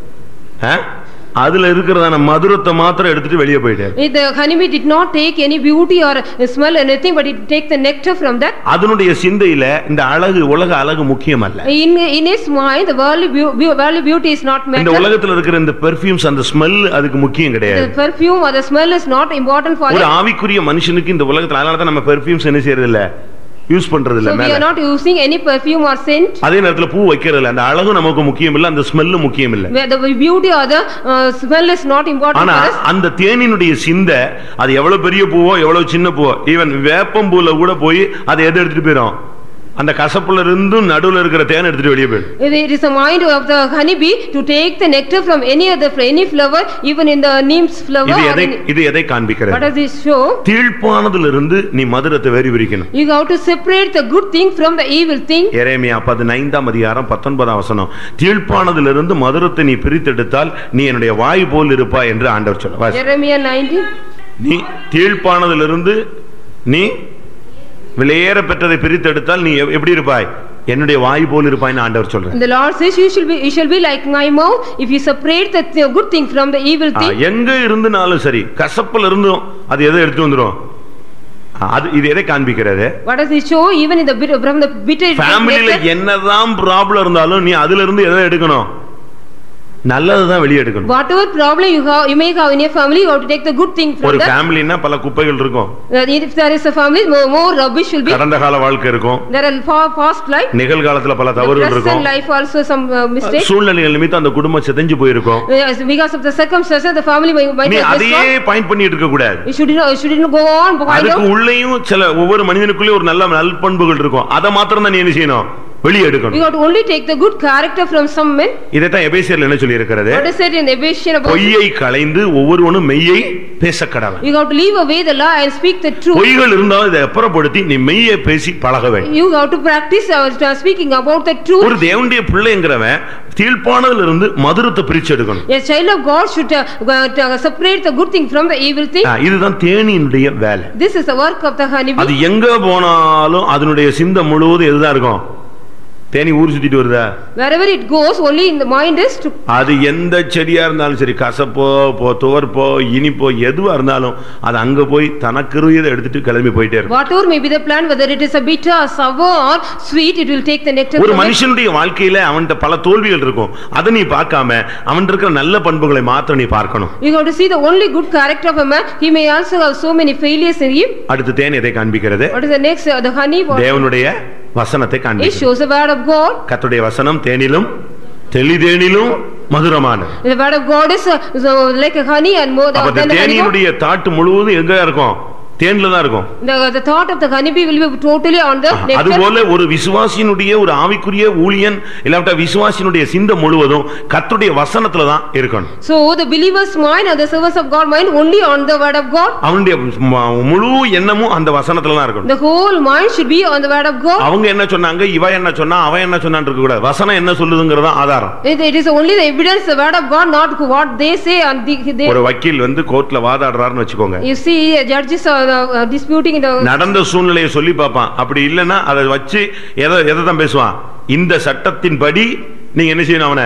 ஆ? அதுல இருக்கிறதான மதுரத்தை மாத்திரம் எடுத்துட்டு வெளியே போயிட்டாரு. The honeybee did not take any beauty or smell anything, but it take the nectar from that. அதனுடைய சிந்தையில இந்த அழகு உலக அழகு முக்கியம் அல்ல. In in his mind, the worldly beau- beau- worldly beauty is not இந்த matter. உலகத்துல இருக்கிற இந்த பெர்ஃபியூம்ஸ் அந்த ஸ்மெல் அதுக்கு முக்கியம் The கிடையாது. perfume or the smell is not important for ஒரு him. ஆவிக்குரிய மனுஷனுக்கு இந்த உலகத்துல அதனால தான் நம்ம பெர்ஃபியூம்ஸ் என்ன செய்யறது இல்ல, யூஸ் பண்றது இல்ல So we மேல. are not using any perfume or scent. அதே நேரத்துல பூ வைக்கிறது இல்ல. அந்த அழகு நமக்கு முக்கியம் இல்ல, அந்த ஸ்மெல்லும் முக்கியம் இல்ல. Where the beauty or the uh, smell is not important ஆனா for us. அந்த தேனினுடைய சிந்தை அது எவ்வளவு பெரிய பூவோ எவ்வளவு சின்ன பூவோ ஈவன் வேப்பம்பூல கூட போய் அதை எதை எடுத்துட்டு போயிடும்? அந்த கசப்புல இருந்தும் நடுவுல இருக்கிற தேன் எடுத்துட்டு வெளியே போயிடும். It is a mind of the honeybee to take the nectar from any other any flower, even in the neem's flower. இது or எதை in- இது எதை காண்பிக்கிறது? What does this show? தீழ்ப்பானதிலிருந்து நீ மதுரத்தை வேறு பிரிக்கணும். You have to separate the good thing from the evil thing. எரேமியா பதினைந்தாம் அதிகாரம் பத்தொன்பதாம் வசனம். தீழ்ப்பானதிலிருந்து மதுரத்தை நீ பிரித்தெடுத்தால் நீ என்னுடைய வாய் போல் இருப்பாய் என்று ஆண்டவர் சொல்லுவார். Jeremiah nineteen. நீ தீழ்ப்பானதிலிருந்து நீ விலையேற பெற்றதை பிரித்தெடுத்தால் நீ எப்- எப்படி இருப்பாய்? என்னுடைய வாய் போல் இருப்பாய்ன்னு ஆண்டவர் சொல்றார். The Lord says you shall be you shall be like my mouth if you separate the th- good thing from the evil ah, thing. எங்க இருந்துனாலும் சரி கசப்புல இருந்தும் அது எதை எடுத்து வந்துரும்? ஆ, அது இது எதை காண்பிக்கிறது? What does it show? Even in the bit from the bitter ஃபேமிலில nectar, என்னதான் ப்ராப்ளம் இருந்தாலும் நீ அதுல இருந்து எதை எடுக்கணும்? நல்லதுதான் வெளியே எடுக்கணும். whatever problem you have you may have in your family, you have to take the good thing from ஒரு that. ஃபேமிலினா பல குப்பைகள் இருக்கும். Uh, if there is a family, more, more rubbish will be. கடந்த கால வாழ்க்கை இருக்கும். There are fa- past life. நிகழ்காலத்துல பல The தவறுகள் present இருக்கும். life also some uh, mistakes. சூழ்நிலைகள் நிமித்தம் அந்த குடும்பம் சிதைஞ்சு போயிருக்கும். Yes, because of the circumstances, the family might might நீ have அதையே destroyed. பாயிண்ட் பண்ணிட்டு இருக்க கூடாது. You should not, you should not go on point அதுக்கு out. உள்ளேயும் சில ஒவ்வொரு மனிதனுக்குள்ளே ஒரு நல்ல நல்பண்புகள் இருக்கும். அதை மாத்திரம் தான் நீ என்ன செய்யணும்? வெளியே You எடுக்கணும். have to only take the good character from some men. இதைத்தான் எபேசியர்ல என்ன சொல்லி இருக்கிறது? What is said in Ephesians about? பொய்யை களைந்து ஒவ்வொருவனும் மெய்யை பேசக்கடவன். You have to leave away the lie and speak the truth. பொய்கள் இருந்தாலும் இதை அப்புறப்படுத்தி நீ மெய்யை பேசி பழக வேண்டும். You have to practice uh, speaking about the truth. ஒரு தேவனுடைய பிள்ளைங்கிறவன் தீழ்ப்பானதுல இருந்து மதுரத்தை பிரிச்சு எடுக்கணும். A child of God should uh, uh, separate the good thing from the evil thing. ஆ, இதுதான் தேனியினுடைய வேலை. This is the work of the honeybee. அது எங்க போனாலும் அதனுடைய சிந்தை முழுவதும் எதுதான் இருக்கும்? தேனி ஊர் சுத்திட்டு வருதா? Wherever it goes, only in the mind is to. அது எந்த செடியா இருந்தாலும் சரி கசப்போ போ துவர்ப்போ இனிப்போ எதுவா இருந்தாலும் அது அங்க போய் தனக்குரியதை எடுத்துட்டு கிளம்பி போயிட்டே இருக்கும். Whatever may be the plant, whether it is a bitter, sour or sweet, it will take the nectar ஒரு from it. மனுஷனுடைய வாழ்க்கையில அவன்கிட்ட பல தோல்விகள் இருக்கும். அதை நீ பார்க்காம அவன் இருக்கிற நல்ல பண்புகளை மாத்திரம் நீ பார்க்கணும். You have to see the only good character of a man. He may also have so many failures in him. அடுத்து தேன் எதை காண்பிக்கிறது? What is the next? Uh, the honey. What? தேவனுடைய வசனத்தை It காண்பிக்கிறது. shows the word of God. கர்த்தருடைய வசனம் தேனிலும் தெளிதேனிலும் மதுரமானது. The word of God is uh, so like a honey and more அப்ப than the honey. தேனினுடைய தாட்டு முழுவதும் எங்க இருக்கும்? தேன்ல தான் இருக்கும். The, the thought of the honeybee will be totally on the nectar. அதுபோல ஒரு விசுவாசியினுடைய ஒரு ஆவிக்குரிய ஊழியன் இல்லாவிட்டா விசுவாசியினுடைய சிந்தை முழுவதும் கர்த்தருடைய வசனத்துல தான் இருக்கணும். So the believer's mind and the servants of God mind only on the word of God. அவனுடைய ம- முழு எண்ணமும் அந்த வசனத்துல தான் இருக்கணும். The whole mind should be on the word of God. அவங்க என்ன சொன்னாங்க, இவ என்ன சொன்னா, அவன் என்ன சொன்னான்னு இருக்க கூடாது. வசனம் என்ன சொல்லுதுங்கிறது தான் ஆதாரம். It, it is only the evidence, the word of God, not what they say and the, they. ஒரு வக்கீல் வந்து கோர்ட்ல வாதாடுறாருன்னு வச்சுக்கோங்க. You see, uh, judges are uh, disputing in the. நடந்த சூழ்நிலையை சொல்லி பார்ப்பான். அப்படி இல்லைன்னா அதை வச்சு எதை எதை தான் பேசுவான்? இந்த சட்டத்தின்படி நீங்க என்ன செய்யணும், அவனை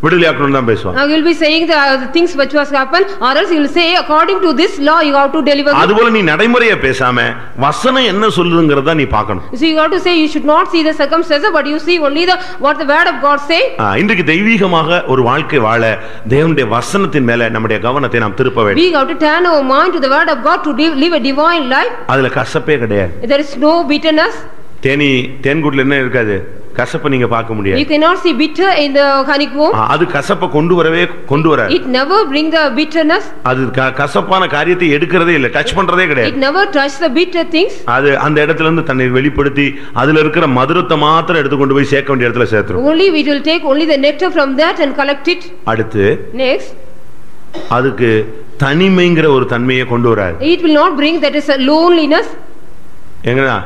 விடுதலையாக்கணும் தான் பேசுவான். Now you will be saying the, uh, the things which was happened, or else you will say according to this law you have to deliver. அதுபோல நீ நடைமுறையை பேசாம வசனம் என்ன சொல்லுங்கறத நீ பார்க்கணும். So you have to say you should not see the circumstances, but you see only the what the word of God say. இன்றைக்கு தெய்வீகமாக ஒரு வாழ்க்கை வாழ தேவனுடைய வசனத்தின் மேல நம்முடைய கவனத்தை நாம் திருப்ப வேண்டும். We have to turn our mind to the word of God to live a divine life. அதுல கசப்பே கிடையாது. There is no bitterness. Theni தேன்கூட்ல என்ன இருக்காது? கசப்பை நீங்க பார்க்க முடியாது. You cannot see bitter in the honeycomb. அது கசப்பை கொண்டு வரவே கொண்டு வராது. It never bring the bitterness. அது கசப்பான காரியத்தை எடுக்கிறதே இல்ல, டச் பண்றதே கிடையாது. It never touch the bitter things. அது அந்த இடத்துல இருந்து தன்னை வெளிப்படுத்தி அதுல இருக்கிற மதுரத்தை மாத்திரம் எடுத்து கொண்டு போய் சேர்க்க வேண்டிய இடத்துல சேர்த்துரும். Only it will take only the nectar from that and collect it. அடுத்து next அதுக்கு தனிமைங்கிற ஒரு தன்மையை கொண்டு வராது. It will not bring that is a loneliness. எங்கடா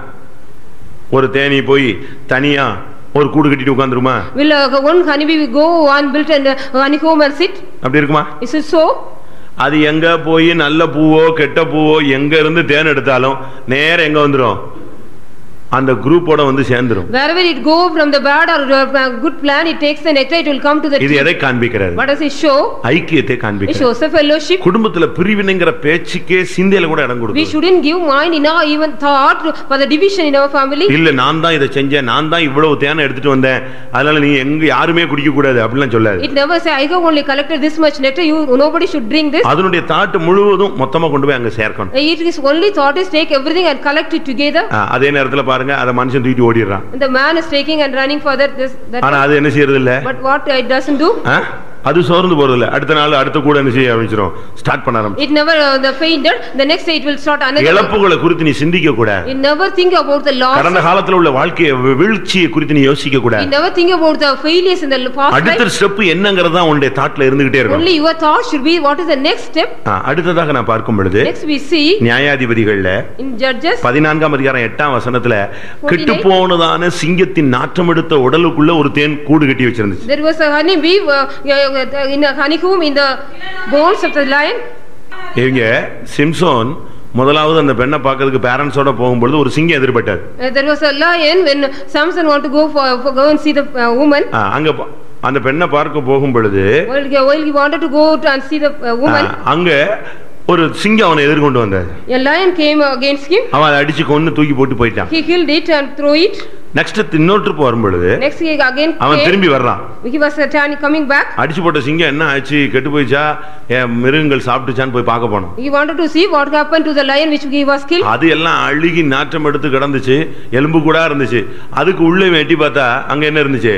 ஒரு தேனி போய் தனியா ஒரு கூடு கட்டிட்டு உட்கார்ந்துருமா? Will uh, one honeybee will go and build a honeycomb and sit? அப்படி இருக்குமா? Is it so? அது எங்க போய் நல்ல பூவோ கெட்ட பூவோ எங்க இருந்து தேன் எடுத்தாலும் நேர எங்க வந்துரும்? அந்த குரூப்போட வந்து சேர்ந்துரும். Wherever it go from the bad or uh, good plan, it takes the nectar, it will come to the இது எதை காண்பிக்கிறது? What does it show? ஐக்கியத்தை It காண்பிக்கிறது. shows a fellowship. குடும்பத்துல பிரிவினைங்கிற பேச்சுக்கே சிந்தையில கூட இடம் We கொடுக்குது. shouldn't give mind in our even thought for the division in our family. இல்ல நான் தான் இத செஞ்சேன், நான் தான் இவ்வளவு தேனை எடுத்துட்டு வந்தேன், அதனால நீ எங்க யாருமே குடிக்க கூடாது அப்படிலாம் சொல்லாது. It never say I have only collected this much nectar, you nobody should drink this. அதனுடைய தாட் முழுவதும் மொத்தமா கொண்டு போய் அங்க சேர்க்கணும். It is only thought is take everything and collect it together. அதே நேரத்துல பாருங்க அத மனுஷன் தூக்கி ஓடிறான். The man is taking and running for that this that. ஆனா அது என்ன செய்யறது இல்ல? But what it doesn't do? அது சோர்ந்து போறது இல்ல. அடுத்த நாள் அடுத்த கூட என்ன செய்ய ஆரம்பிச்சிரும்? ஸ்டார்ட் பண்ண ஆரம்பிச்சு. It never uh, the fainted, the next day it will start another. இழப்புகளை குறித்து நீ சிந்திக்க கூடாது. You never think about the loss. கடந்த காலத்துல உள்ள வாழ்க்கைய வீழ்ச்சியை குறித்து நீ யோசிக்க கூடாது. You never think about the failures in the past. அடுத்த ஸ்டெப் என்னங்கறத உன்னுடைய தாட்ல இருந்துகிட்டே இருக்கும். Only your thought should be what is the next step. அடுத்ததாக நான் பார்க்கும் பொழுது Next we see நியாயாதிபதிகள்ல in Judges பதினான்காம் அதிகாரம் எட்டாம் வசனத்துல கெட்டுப்போனதான சிங்கத்தின் நாற்றம் எடுத்த உடலுக்குள்ள ஒரு தேன் கூடு கட்டி வச்சிருந்துச்சு. There was a honey bee uh, in a honeycomb in the bones of the lion. இங்க சிம்சோன் முதலாவது அந்த பெண்ணை பார்க்கிறதுக்கு பேரண்ட்ஸோட போகும்போது ஒரு சிங்கம் எதிர்பட்டார். There was a lion when Samson want to go for, for go and see the uh, woman. அங்க அந்த பெண்ணை பார்க்க போகும் பொழுது while he wanted to go to and see the uh, woman, அங்க ஒரு சிங்கம் அவனை எதிர்கொண்டு வந்தார். A lion came against him. அவன் அதை அடிச்சு கொன்னு தூக்கி போட்டு போயிட்டான். He killed it and threw it. Next இன்னொரு ட்ரிப் வரும்பொழுது next he again அவன் திரும்பி வர்றான். He was turning coming back. அடிச்சு போட்ட சிங்கம் என்ன ஆச்சு, கெட்டு போயிச்சா, மிருகங்கள் சாப்பிட்டுச்சான்னு போய் பார்க்க போனோம். He wanted to see what happened to the lion which he was killed. அது எல்லாம் அழுகி நாற்றம் எடுத்து கிடந்துச்சு, எலும்பு கூட இருந்துச்சு. அதுக்கு உள்ளே வெட்டி பார்த்தா அங்க என்ன இருந்துச்சு?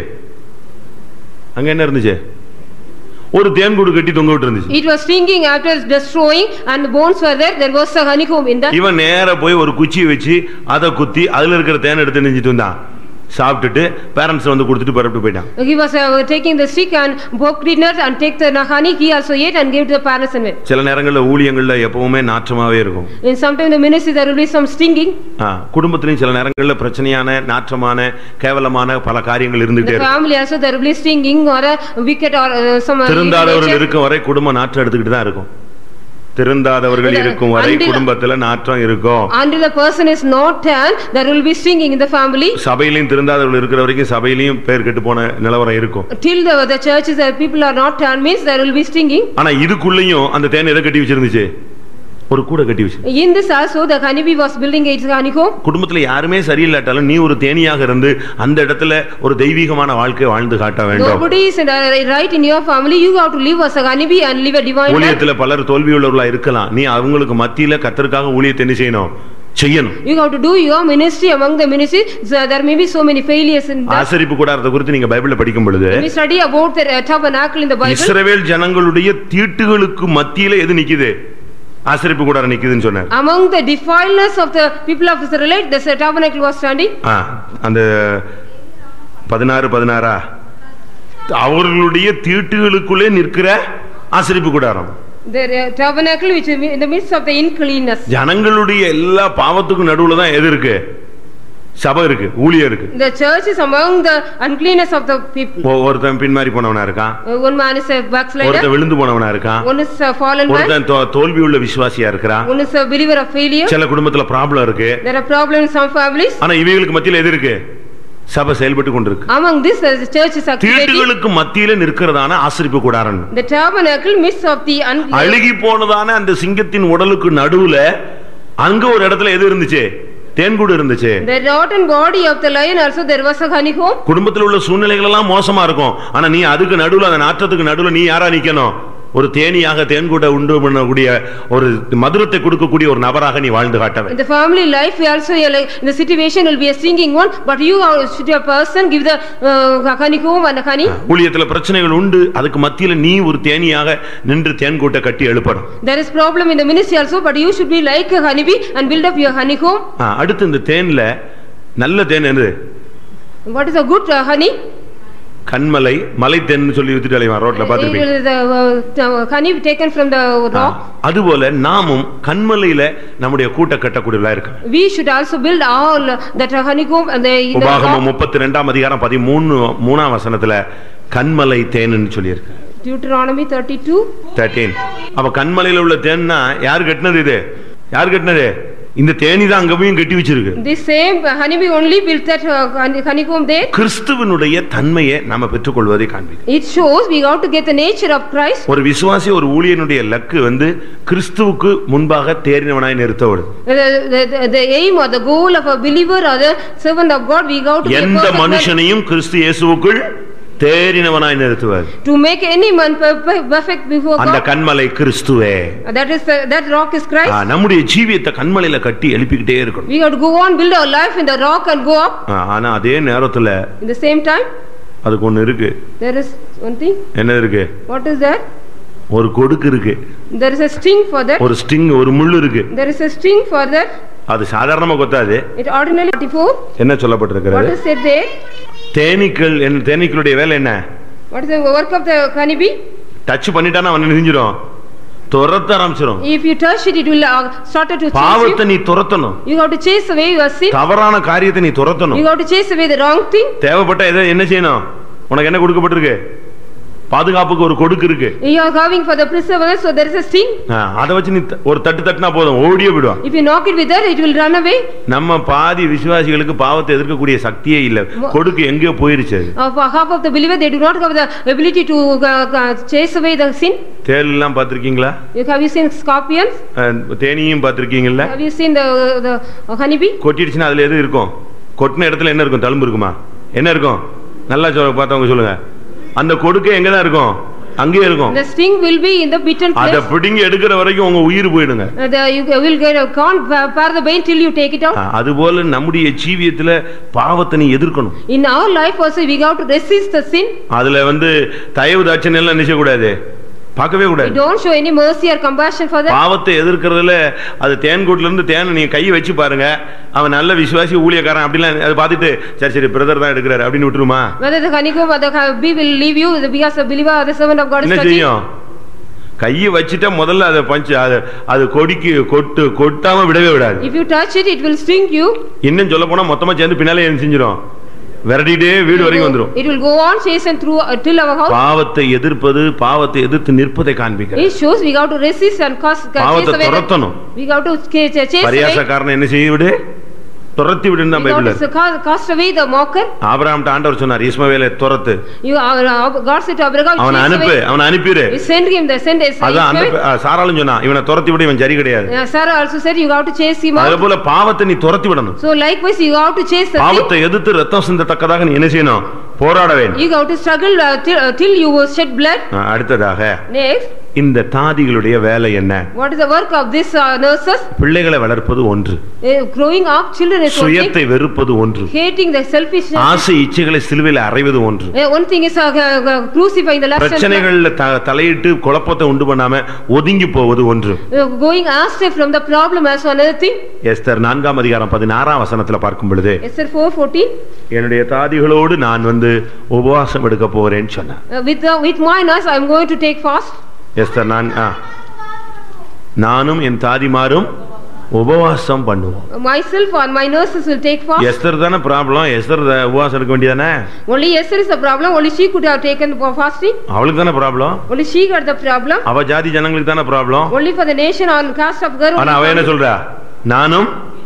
அங்க என்ன இருந்துச்சு? ஒரு தேன் கூடு கட்டி தொங்க விட்டு இருந்துச்சு. It was stinging after destroying and the bones were there. There was a honeycomb in that. இவன் நேரா போய் ஒரு குச்சி வச்சு அத குத்தி அதுல இருக்கிற தேன் எடுத்து நெஞ்சிட்டு வந்தான். சாப்பிட்டுட்டு பேரண்ட்ஸ் வந்து கொடுத்துட்டு பரப்பிட்டு போயிட்டான். He was uh, taking the stick and poked dinner and take the honey. He also ate and gave to the parents and went. சில நேரங்கள்ல ஊழியங்கள்ல எப்பவுமே நாற்றமாவே இருக்கும். In sometimes the ministry there will be some stinging. குடும்பத்திலும் சில நேரங்கள்ல பிரச்சனையான நாற்றமான கேவலமான பல காரியங்கள் இருந்துட்டே இருக்கும். The family also there will be stinging or a wicked or uh, some. திருந்தாதவர்கள் இருக்கும் வரை குடும்ப நாற்றம் எடுத்துக்கிட்டு தான் இருக்கும். திருந்தாதவர்கள் இருக்கும் வரை குடும்பத்துல நாற்றம் இருக்கும். Until the person is not turned, there will be stinging in the family. சபையிலும் திருந்தாதவர்கள் இருக்கிற வரைக்கும் சபையிலும் பேர் கெட்டு போன நிலவரம் இருக்கும். Till the the churches the people are not turned means there will be stinging. ஆனா இதுக்குள்ளேயும் அந்த தேன் எதை கட்டி வச்சிருந்துச்சு? ஒரு கூட கட்டி வச்சு. In this also the honeybee was building its honeycomb. குடும்பத்துல யாருமே சரியில்லாட்டாலும் நீ ஒரு தேனியாக இருந்து அந்த இடத்துல ஒரு தெய்வீகமான வாழ்க்கை வாழ்ந்து காட்ட வேண்டும். Nobody is right in your family, you have to live as a honeybee and live a divine life. ஊழியத்துல பலர் தோல்வியுள்ளவர்களா இருக்கலாம். நீ அவங்களுக்கு மத்தியில கர்த்தருக்காக ஊழியத்தை என்ன செய்யணும்? செய்யணும். You have to do your ministry among the ministry. So there may be so many failures in that. ஆசரிப்பு கூடாரத்தை குறித்து நீங்க பைபிள்ல படிக்கும் பொழுது we study about the uh, tabernacle in the Bible. இஸ்ரவேல் ஜனங்களுடைய தீட்டுகளுக்கு மத்தியில எது நிக்குது? ஆசரிப்பு கூடாரம் நிக்குதுன்னு சொன்னார். Among the defilements of the people of Israel, the tabernacle was standing. அந்த பதினாறு பதினாறா அவர்களுடைய தீட்டுகளுக்குள்ளே நிற்கிற ஆசரிப்பு கூடாரம். The uh, tabernacle which in the midst of the uncleanness. ஜனங்களுடைய எல்லா பாவத்துக்கும் நடுவுல தான் எது இருக்கு? சபை இருக்கு, ஊழியம் இருக்கு. The church is among the uncleanness of the people. ஒருத்தன் பின்மாறி போனவனா இருக்கான். One man is a backslider. ஒருத்தன் விழுந்து போனவனா இருக்கான். One is a fallen man. ஒருத்தன் தோல்வி உள்ள விசுவாசியா இருக்கான். One is a believer of failure. சில குடும்பத்துல ப்ராப்ளம் இருக்கு. There are problems in some families. ஆனா இவங்களுக்கு மத்தியில எது இருக்கு? சபை செயல்பட்டு கொண்டிருக்கு. Among this uh, the church is activating. தீட்டுகளுக்கு மத்தியில நிற்கிறதான ஆசரிப்பு கூடாரம். The tabernacle midst of the unclean. அழுகி போனதான அந்த சிங்கத்தின் உடலுக்கு நடுவுல அங்க ஒரு இடத்துல எது இருந்துச்சு? தேன்கூடு இருந்துச்சு. The rotten body of the lion also there was a honeycomb. குடும்பத்துல உள்ள சூழ்நிலைகள் எல்லாம் மோசமா இருக்கும். ஆனா நீ அதுக்கு நடுவுல அந்த நாற்றத்துக்கு நடுவுல நீ யாரா நிக்கணும்? ஒரு தேனியாக தேன்கூட உண்டு பண்ணக்கூடிய ஒரு மதுரத்தை கொடுக்கக்கூடிய ஒரு நபராக நீ வாழ்ந்து காட்ட வேண்டும். In the family life we also like in the situation will be a singing one, but you should be a person give the uh, honeycomb and the honey. ஊழியத்துல பிரச்சனைகள் உண்டு, அதுக்கு மத்தியில நீ ஒரு தேனியாக நின்று தேன்கூட்டை கட்டி எழுப்பணும். There is problem in the ministry also, but you should be like a honeybee and build up your honeycomb. அடுத்து இந்த தேன்ல நல்ல தேன் என்னது? What is a good uh, honey? கண்மலை மலை தேன் சொல்லி வித்துட்டு அலைவான் ரோட்ல பாத்துப்பீங்க. The honey taken from the rock. அதுபோல நாமும் கண்மலையில நம்முடைய கூட்ட கட்டக்கூடியவளா இருக்கு. We should also build all that honeycomb and the உபாகமம் முப்பத்தி இரண்டாம் அதிகாரம் பதிமூன்று மூன்றாம் வசனத்துல கண்மலை தேன்னு சொல்லி இருக்கு. Deuteronomy thirty-two thirteen. அப்ப கண்மலையில உள்ள தேன்னா யார் கட்டினது? இது யார் கட்டினது? இந்த தேனி தான் அங்கேயும் கட்டி வச்சிருக்கு. The same honeybee only built that uh, honeycomb there. கிறிஸ்துவினுடைய தன்மையை நாம பெற்றுக்கொள்வதை காண்பிக்கும். It shows we got to get the nature of Christ. ஒரு விசுவாசி ஒரு ஊழியனுடைய லக்கு வந்து கிறிஸ்துவுக்கு முன்பாக தேறினவனாய் நிறுத்தவது. The, the, the aim or the goal of a believer or the servant of God we got to be எந்த மனுஷனையும் கிறிஸ்து இயேசுவுக்குள் தேறினவனாய் நிறுத்துவார். To make any man perfect before God. அந்த கண்மலை கிறிஸ்துவே. That is the, that rock is Christ. நம்முடைய ஜீவியத்தை கண்மலையில கட்டி எழுப்பிக்கிட்டே இருக்கணும். We got to go on build our life in the rock and go up. ஆனா அதே நேரத்துல in the same time அதுக்கு ஒன்னு இருக்கு. There is one thing. என்ன இருக்கு? What is that? ஒரு கொடுக்கு இருக்கு. There is a sting for that. ஒரு ஸ்டிங் ஒரு முள்ளு இருக்கு. There is a sting for that. அது சாதாரணமா கொத்தாது. It ordinarily forty-four. என்ன சொல்லப்பட்டிருக்கிறது? What is said there? தேனீக்கள் என்ன தேனீக்களுடைய வேலை என்ன? What is the work of the honeybee? Touch பண்ணிட்டானா அவன் நிஞ்சிரும். துரத்த ஆரம்பிச்சிரும். If you touch it, it will uh, start to chase you. பாவத்தை நீ துரத்தணும். You have to chase away your sin. தவறான காரியத்தை நீ துரத்தணும். You have to chase away the wrong thing. தேவைப்பட்ட எதை என்ன செய்யணும்? உனக்கு என்ன கொடுக்கப்பட்டிருக்கு? பாதுகாப்புக்கு ஒரு கொடுக்கு இருக்கு. You are going for the preserver, so there is a sting. அத வச்சு நீ ஒரு தட்டு தட்டினா போதும் ஓடியே போய்டும். If you knock it with that, it will run away. நம்ம பாதி விசுவாசிகளுக்கு பாவத்தை எதிர்க்கக்கூடிய சக்தியே இல்ல. கொடுக்கு எங்கேயோ போயிருச்சு. Of half of the believer they do not have the ability to uh, chase away the sin. தேள் எல்லாம் பாத்திருக்கீங்களா? You have you seen scorpions? தேனியும் பாத்திருக்கீங்களா? Have you seen the the honeybee? கொட்டிடுச்சுனா அதுல எது இருக்கும்? கொட்டின இடத்துல என்ன இருக்கும்? தழும்பு இருக்குமா? என்ன இருக்கும்? நல்லா சொல்ல பார்த்தவங்க சொல்லுங்க. அந்த கொடுக்கே எங்க தான் இருக்கும்? அங்கே இருக்கும். The sting will be in the bitten place. அத பிடிங்க எடுக்கிற வரைக்கும் உங்க உயிர் போய்டுங்க. The you will get a can't bear the pain till you take it out. அதுபோல நம்முடைய ஜீவியத்துல பாவத்தை நீ எதிர்க்கணும். In our life also we have to resist the sin. அதுல வந்து தயவு தாட்சணியம் எல்லாம் நினைக்க கூடாது. பார்க்கவே கூடாது. Don't show any mercy or compassion for that. பாவத்தை எதிர்க்கிறதுல அது தேன்கூட்ல இருந்து தேனை நீங்க கை வச்சு பாருங்க. அவன் நல்ல விசுவாசி ஊழியக்காரன் அப்படிலாம் அதை பார்த்துட்டு சரி சரி பிரதர் தான் எடுக்கிறாரு அப்படின்னு விட்டுருமா? Whether the honeycomb or the bee will leave you because a believer or the servant of God is touching. கையை வச்சிட்டா முதல்ல அதை பஞ்சு அது கொடிக்கு கொட்டு கொட்டாம விடவே விடாது. If you touch it, it will sting you. இன்னும் சொல்ல போனா மொத்தமா சேர்ந்து பின்னாலே என்ன செஞ்சிரும்? விரட்டிட்டே வீடு வரைக்கும் வந்துரும். It will go on chasing through till our house. பாவத்தை எதிர்ப்பது பாவத்தை எதிர்த்து நிற்பதை காண்பிக்கிறது. It shows we have to resist and cause பாவத்தை துரத்தணும். We have to chase away. பரியாசக்காரனை என்ன செய்ய விடு? துரத்தி விடுன்னு தான் பைபிள்ல இருக்கு. Cast away the mocker. ஆபிரகாம்ட்ட ஆண்டவர் சொன்னார் இஸ்மவேலை துரத்து. You God said to Abraham, அவனை அனுப்பு அவனை அனுப்பிரு. He sent him the send is. அதான் அந்த சாராளும் சொன்னா இவனை துரத்தி விடு இவன் சரி கிடையாது. Sarah also said you have to chase him out. அதேபோல பாவத்தை நீ துரத்தி விடணும். So likewise you have to chase the sin. பாவத்தை எதிர்த்து இரத்தம் சிந்தத்தக்கதாக நீ என்ன செய்யணும்? போராட வேண்டும். You have to struggle uh, till, uh, till you shed blood. அடுத்ததாக Next இந்த தாதிகளுடைய வேலை என்ன? What is the work of this uh, nurses? பிள்ளைகளை வளர்ப்பது ஒன்று. Uh, growing up children is one thing. சுயத்தை வெறுப்பது ஒன்று. Hating the selfishness. ஆசை இச்சைகளை சிலுவையில் அறைவது ஒன்று. Uh, one thing is uh, uh, crucifying the lust. பிரச்சனைகள்ல தலையிட்டு குழப்பத்தை உண்டு பண்ணாம ஒதுங்கி போவது ஒன்று. Uh, going astray from the problem as another thing. Esther நான்காம் அதிகாரம் பதினாறாம் வசனத்துல பார்க்கும் பொழுது Esther four fourteen என்னுடைய தாதிகளோடு நான் வந்து உபவாசம் எடுக்க போறேன்னு சொன்னார். uh, with uh, with my nurse I am going to take fast. Esther நான் நானும் என் தாதிமாரும் உபவாசம் பண்ணுவோம். Myself and my nurses will take fast. Esther தான ப்ராப்ளம். எஸ்தர் உபவாசம் எடுக்க வேண்டியதானே? Only Esther is the problem. Only she could have taken fasting. அவளுக்கு தான problem. Only she got the problem. அவ ஜாதி ஜனங்களுக்கு தான problem. Only for the nation on caste of girl. ஆனா அவ என்ன சொல்றா? நானும்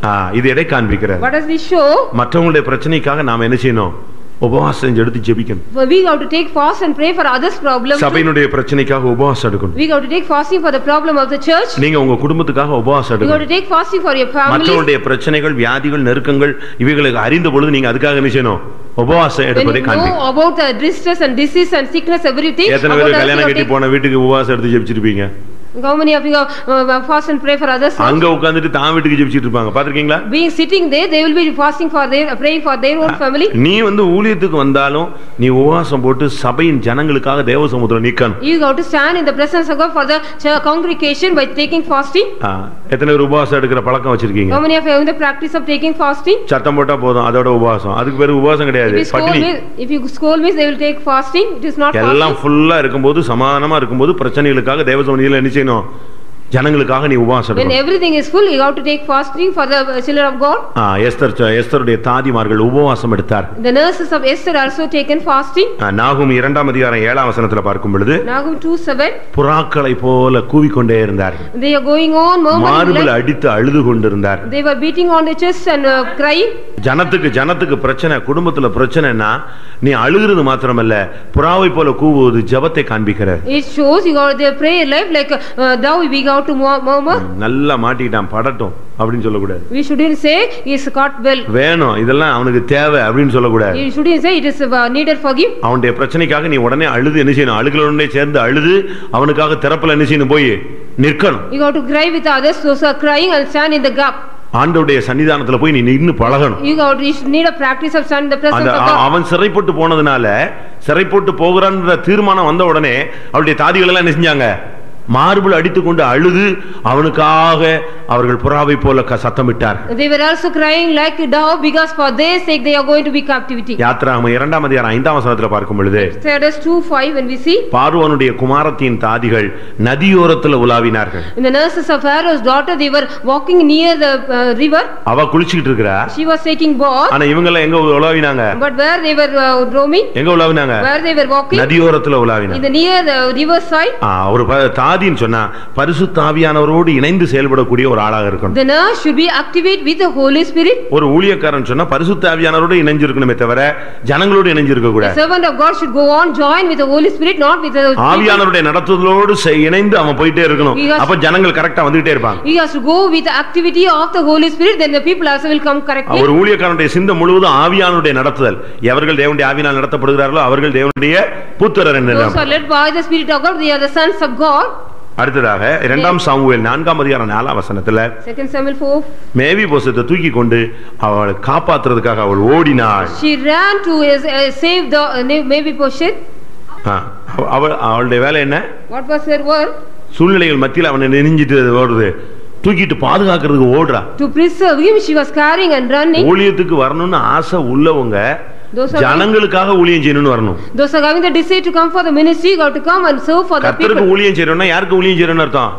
ஆ, இது எதை காண்பிக்கிறது? What does this show? மற்றவங்களுடைய பிரச்சனைக்காக நாம் என்ன செய்யணும்? உபவாசம் எடுத்து ஜெபிக்கணும். We have to take fast and pray for others' problems. சபையினுடைய பிரச்சனைக்காக உபவாசம் எடுக்கணும். We have to take fasting for the problem of the church. நீங்க உங்க குடும்பத்துக்காக உபவாசம் You have எடுக்கணும். to take fasting for your family. மற்றவங்களுடைய பிரச்சனைகள், வியாதிகள், நெருக்கங்கள் இவைகளை அறிந்த பொழுது நீங்க அதுக்காக என்ன செய்யணும்? உபவாசம் When எடுப்பதை you காண்பிக்கும். know about the distress and disease and sickness, everything. எத்தனை about பேர் us, கல்யாணம் you have கட்டி to போன வீட்டுக்கு உபவாசம் எடுத்து ஜெபிச்சிருப்பீங்க? take- How many of you uh, fast and pray for others? அங்க உட்கார்ந்துட்டு தான் வீட்டுக்கு ஜெபிச்சிட்டு இருப்பாங்க. பாத்திருக்கீங்களா? Being sitting there, they will be fasting for their, praying for their own family. நீ வந்து ஊழியத்துக்கு வந்தாலும் நீ உபவாசம் போட்டு சபையின் ஜனங்களுக்காக தேவ சமுத்திரம் நிக்கணும். You have to stand in the presence of God for the ch- congregation by taking fasting. ஆ, எத்தனை பேர் உபவாசம் எடுக்கிற பழக்கம் வச்சிருக்கீங்க? How many of you have the practice of taking fasting? சத்தம் போட்டா போதும் அதோட உபவாசம். அதுக்கு பேரு உபவாசம் If கிடையாது, you scold பட்டினி. me, if you scold me, they will take fasting. It is not எல்லாம் fasting. ஃபுல்லா இருக்கும்போது, சமாதானமா இருக்கும்போது பிரச்சனைகளுக்காக தேவ சமுத்திரத்துல என்ன செய்யணும்? ஜனங்களுக்காக நீ உபவாசம் When எடுக்கணும். everything is full, you have to take fasting for the children of God. ஆ, எஸ்தர் எஸ்தருடைய தாதிமார்கள் உபவாசம் எடுத்தார். The nurses of Esther also taken fasting. ஆ, நாகும் இரண்டாம் அதிகாரம் ஏழாம் வசனத்துல பார்க்கும் பொழுது Nahum two seven. புறாக்களை போல கூவிக்கொண்டே இருந்தார்கள். They are going on murmuring மார்பில் like அடித்து அழுது கொண்டிருந்தார். they were beating on the chest and uh, crying. ஜனத்துக்கு ஜனத்துக்கு பிரச்சனை, குடும்பத்துல பிரச்சனைனா நீ அழுகிறது மாத்திரமல்ல, புறாவை போல கூவுவது ஜெபத்தை காண்பிக்கிறது. It shows you got their prayer life like uh, thou we got to mur- murmur. நல்லா மாட்டிக்கிட்டான் படட்டும் அப்படின்னு சொல்லக்கூடாது. We shouldn't say he is caught well. வேணும் இதெல்லாம் அவனுக்கு தேவை அப்படின்னு சொல்லக்கூடாது. You shouldn't say it is uh, needed for him. அவனுடைய பிரச்சனைக்காக நீ உடனே அழுது என்ன செய்யணும்? அழுகிறவனே சேர்ந்து அழுது அவனுக்காக திறப்புல என்ன செய்யணும்? போய் நிற்கணும். You got to cry with others, those are crying and stand in the gap. ஆண்டவருடைய சன்னிதானத்துல போய் நீ நின்னு பழகணும். You got you should need a practice of stand in the presence அந்த of God. அவன் சிறைப்பட்டு போனதுனால, சிறைப்பட்டு போகிறான்ற தீர்மானம் வந்த உடனே அவருடைய தாதிகள் எல்லாம் என்ன செஞ்சாங்க? மார்பில் அடித்துக்கொண்டு அழுது அவனுக்காக அவர்கள் புறாவை போல க- சத்தமிட்டார். They were also crying like a dove because for their sake they are going to be captivity. யாத்திராகமம் இரண்டாம் அதிகாரம் ஐந்தாம் வசனத்துல பார்க்கும் பொழுது Exodus two five when we see பார்வோனுடைய குமாரத்தின் தாதிகள் நதியோரத்துல உலாவினார்கள். in the nurses of Pharaoh's daughter they were walking near the uh, river. அவ குளிச்சிட்டு இருக்கறா. She was taking bath. ஆனா இவங்க எல்லாம் எங்க உலாவினாங்க? But where they were uh, roaming? எங்க உலாவினாங்க? Where they were walking? நதியோரத்துல உலாவினாங்க. In the near the river side. ஆ, ஒரு ப- தாதின்னு சொன்னா பரிசுத்த ஆவியானவரோடு இணைந்து செயல்படக்கூடிய ஒரு ஆளாக இருக்கணும். The nurse should be activate with the Holy Spirit. ஒரு ஊழியக்காரன் சொன்னா பரிசுத்த ஆவியானவரோடு இணைஞ்சிருக்கணுமே தவிர ஜனங்களோடு இணைஞ்சிருக்க The கூடாது. servant of God should go on join with the Holy Spirit, not with the people. ஆவியானவருடைய நடத்துதலோடு செ- இணைந்து அவன் போயிட்டே இருக்கணும். He has- அப்ப ஜனங்கள் கரெக்டா வந்துட்டே இருப்பாங்க. He has to go with the activity of the Holy Spirit, then the people also will come correctly. ஒரு ஊழியக்காரனுடைய சிந்தை முழுவதும் ஆவியானவருடைய நடத்துதல். எவர்கள் தேவனுடைய ஆவியினால் நடத்தப்படுகிறார்களோ அவர்கள் தேவனுடைய புத்திரர் என்று. Those are led by the Spirit of God, they are the sons of God. அடுத்ததாக இரண்டாம் சாமுவேல் நான்காம் அதிகாரம் நாலாம் வசனத்துல Second Samuel four. மேவி போசத்தை தூக்கி கொண்டு அவளை காப்பாத்துறதுக்காக அவள் ஓடினாள். She ran to uh, save the uh, Mephibosheth. ஆ, அவ- அவள் அவளுடைய வேலை என்ன? What was her work? சூழ்நிலைகள் மத்தியில் அவனை நெஞ்சிட்டு ஓடுது, தூக்கிட்டு பாதுகாக்கிறதுக்கு ஓடுறா. To preserve him, she was carrying and running. ஊழியத்துக்கு வரணும்னு ஆசை உள்ளவங்க Those are ஜனங்களுக்காக ஊழியம் செய்யணும்னு வரணும். those are having the desire to come for the ministry, got to come and serve for the கர்த்தருக்கு people. ஊழியம் செய்யணும்னா யாருக்கு ஊழியம் செய்யணும்னு அர்த்தம்?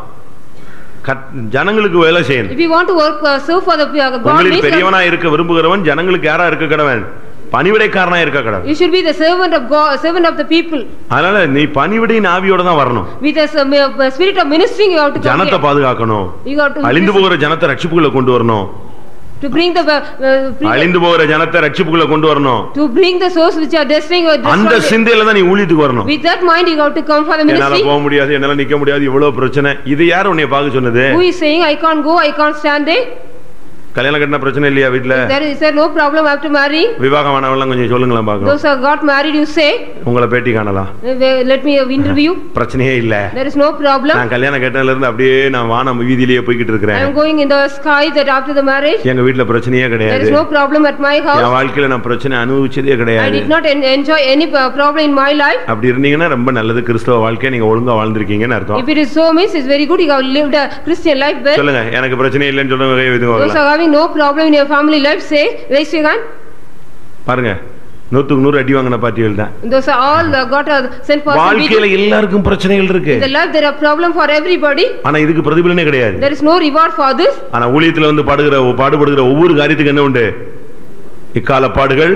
கத்- ஜனங்களுக்கு வேலை செய்யணும். If you want to work, uh, serve for the uh, God, உங்களில் means பெரியவனா இருக்க விரும்புகிறவன் ஜனங்களுக்கு யாரா இருக்க கடவன்? பணிவிடைக்காரனா இருக்க கடவன். you should be the servant of God, servant of the people. அதனால நீ பணிவிடையின் ஆவியோட தான் வரணும். With the uh, spirit of ministering, you have to come ஜனத்தை here. பாதுகாக்கணும். You got to அழிந்து போகிற ஜனத்தை ரட்சிப்புக்குள்ள கொண்டு வரணும். to bring the uh, bring the- அழிந்து போகிற ஜனத்தை ரட்சிப்புக்குள்ள கொண்டு வரணும். to bring the souls which are destroying or அந்த destroying. சிந்தையில தான் நீ ஊழியத்துக்கு வரணும். With that mind, you got to come for the என்னால ministry. போக முடியாது, என்னால நிக்க முடியாது, இவ்வளவு பிரச்சனை. இது யார் உன்னை பார்க்க சொன்னது? Who is saying I can't go, I can't stand there? கல்யாணம் கட்டின பிரச்சனை இல்லையா வீட்டுல? There is there no problem after marrying? விவாகமானவெல்லாம் கொஞ்சம் சொல்லுங்களேன் பாக்கலாம். Those who got married, you say, உங்களை பேட்டி காணலாம். uh, let me uh, interview. பிரச்சனையே இல்ல. There is no problem. நான் கல்யாணம் கட்டினதுல இருந்து அப்படியே நான் வானம் வீதியிலேயே போய்கிட்டு I இருக்கிறேன். am going in the sky that after the marriage, எங்க வீட்டுல பிரச்சனையே there கிடையாது. is no problem at my N house. வாழ்க்கையில நான் பிரச்சனை அனுபவிச்சதே I கிடையாது. did not en- enjoy any uh, problem in my life. அப்படி இருந்தீங்கன்னா ரொம்ப நல்லது. கிறிஸ்தவ வாழ்க்கை நீங்க ஒழுங்கா வாழ்ந்திருக்கீங்கன்னு அர்த்தம். If it is so means it's very good, you have lived a Christian life well. சொல்லுங்க, எனக்கு பிரச்சனை இல்லைன்னு சொல்றவங்க கை வைத்து Those பார்க்கலாம். are having no problem in your family life, say, raise your hand. பாருங்க, நூத்துக்கு நூறு அடி வாங்கின பாட்டிகள் தான். Those are all uh, got a sent person. வாழ்க்கையில எல்லாருக்கும் பிரச்சனைகள் இருக்கு. In the life there are problem for everybody. ஆனா இதுக்கு பிரதிபலனே கிடையாது. There is no reward for this. ஆனா ஊழியத்துல வந்து பாடுகிற பாடுபடுகிற ஒவ்வொரு காரியத்துக்கு என்ன உண்டு? இக்கால பாடுகள்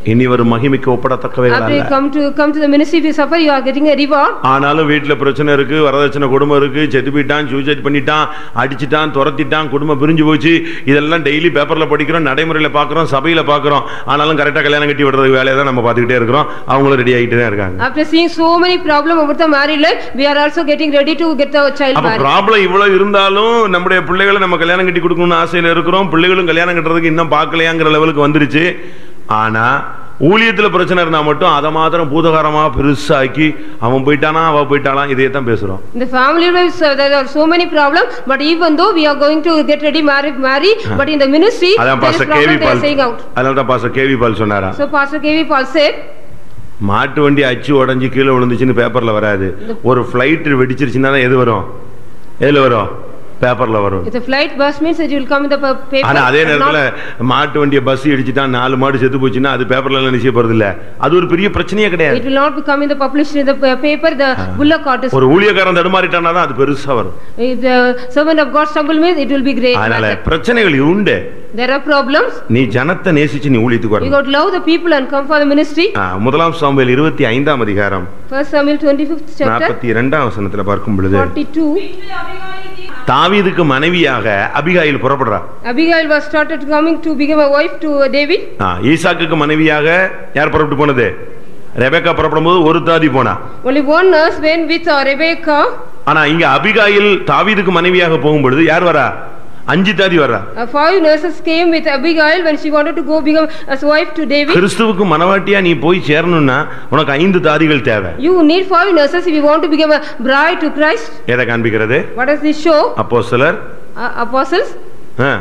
இனி வரும் மகிமைக்கு ஒப்படத்தக்கவைகள் After you அல்ல. come to come to the ministry, if you suffer, you are getting a reward. ஆனாலும் வீட்டுல பிரச்சனை இருக்கு, வரதட்சணை குடும்பம் இருக்கு, செத்து போயிட்டான், சூசைட் பண்ணிட்டான், அடிச்சிட்டான், துரத்திட்டான், குடும்பம் பிரிஞ்சு போச்சு, இதெல்லாம் டெய்லி பேப்பர்ல படிக்கிறோம், நடைமுறையில பாக்குறோம், சபையில பாக்குறோம். ஆனாலும் கரெக்டா கல்யாணம் கட்டி விடுறதுக்கு வேலையை தான் நம்ம பாத்துக்கிட்டே இருக்கிறோம். அவங்களும் ரெடி ஆகிட்டு தான் இருக்காங்க. After seeing so many problems about the married life, we are also getting ready to get the child அப்ப married. ப்ராப்ளம் இவ்வளவு இருந்தாலும் நம்முடைய பிள்ளைகளை நம்ம கல்யாணம் கட்டி கொடுக்கணும்னு ஆசையில இருக்கிறோம். பிள்ளைகளும் கல்யாணம் கட்டுறதுக்கு இன்னும் பார்க்கலையாங்கிற லெவலுக்கு வந்துருச்சு. ஆனா ஊழியத்துல பிரச்சனை இருந்தா மட்டும் அதை மாத்திரம் பூதகாரமா பெருசாக்கி அவன் போயிட்டானா அவ போயிட்டானா இதே தான் பேசுறோம். In the family life, uh, there are so many problems, but even though we are going to get ready marry marry, but in the ministry அதான் there is pastor problem K V they are Paul saying out. அதனால தான் பாஸ்டர் கேவி பால் சொன்னாரா, So Pastor K V Paul said, மாட்டு வண்டி அச்சு உடைஞ்சு கீழே விழுந்துச்சுன்னு பேப்பர்ல வராது. ஒரு பிளைட் வெடிச்சிருச்சுன்னா எது வரும்? எதுல வரும்? பேப்பர்ல வரும். if the flight burst means it will come in the pa- paper. ஆனா அதே but நேரத்துல not- மாட்டு வண்டியை பஸ் இடிச்சுட்டா நாலு மாடு செத்து போச்சுன்னா அது பேப்பர்ல எல்லாம் நிச்சய போறது இல்ல. அது ஒரு பெரிய பிரச்சனையே It கிடையாது. will not come in the published in the pa- paper, the bullock cart is. ஒரு ஊழியக்காரன் தடுமாறிட்டானா தான் அது பெருசா வரும். If the servant of God stumble means it will be great. அதனால matter. பிரச்சனைகள் உண்டு. There are problems. நீ ஜனத்தை நேசிச்சு நீ ஊழியத்துக்கு You வரணும். got to love the people and come for the ministry. ஆ, முதலாம் சாமுவேல் இருபத்தி ஐந்தாம் அதிகாரம் First Samuel twenty-fifth chapter, நாற்பத்தி இரண்டாம் வசனத்துல பார்க்கும் பொழுது forty-two. தாவீதுக்கு மனைவியாக அபிகாயில் புறப்படுறா. Abigail was started coming to become a wife to uh, David. ஆ, ஈசாக்குக்கு மனைவியாக யார் புறப்பட்டு போனது? ரெபெக்கா புறப்படும் போது ஒரு தாதி போனா. Only one nurse went with uh, Rebecca. ஆனா இங்க அபிகாயில் தாவீதுக்கு மனைவியாக போகும் பொழுது யார் வரா? அஞ்சு தாதி வரா. Uh, five nurses came with Abigail when she wanted to go become as wife to David. கிறிஸ்துவுக்கு மனவாட்டியா நீ போய் சேரணும்னா உனக்கு ஐந்து தாதிகள் தேவை. You need five nurses if you want to become a bride to Christ. எதை காண்பிக்கிறது? What does this show? அப்போஸ்தலர் Uh, apostles. ஆ.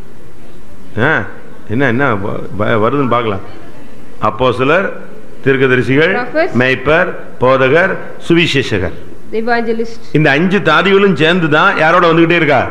ஆ, என்ன என்ன வ- வ- வருதுன்னு பார்க்கலாம். அப்போஸ்தலர், தீர்க்கதரிசிகள், Prophets. மேய்ப்பர், போதகர், சுவிசேஷகர். The evangelist. இந்த அஞ்சு தாதிகளும் சேர்ந்து தான் யாரோட வந்துகிட்டே இருக்கா?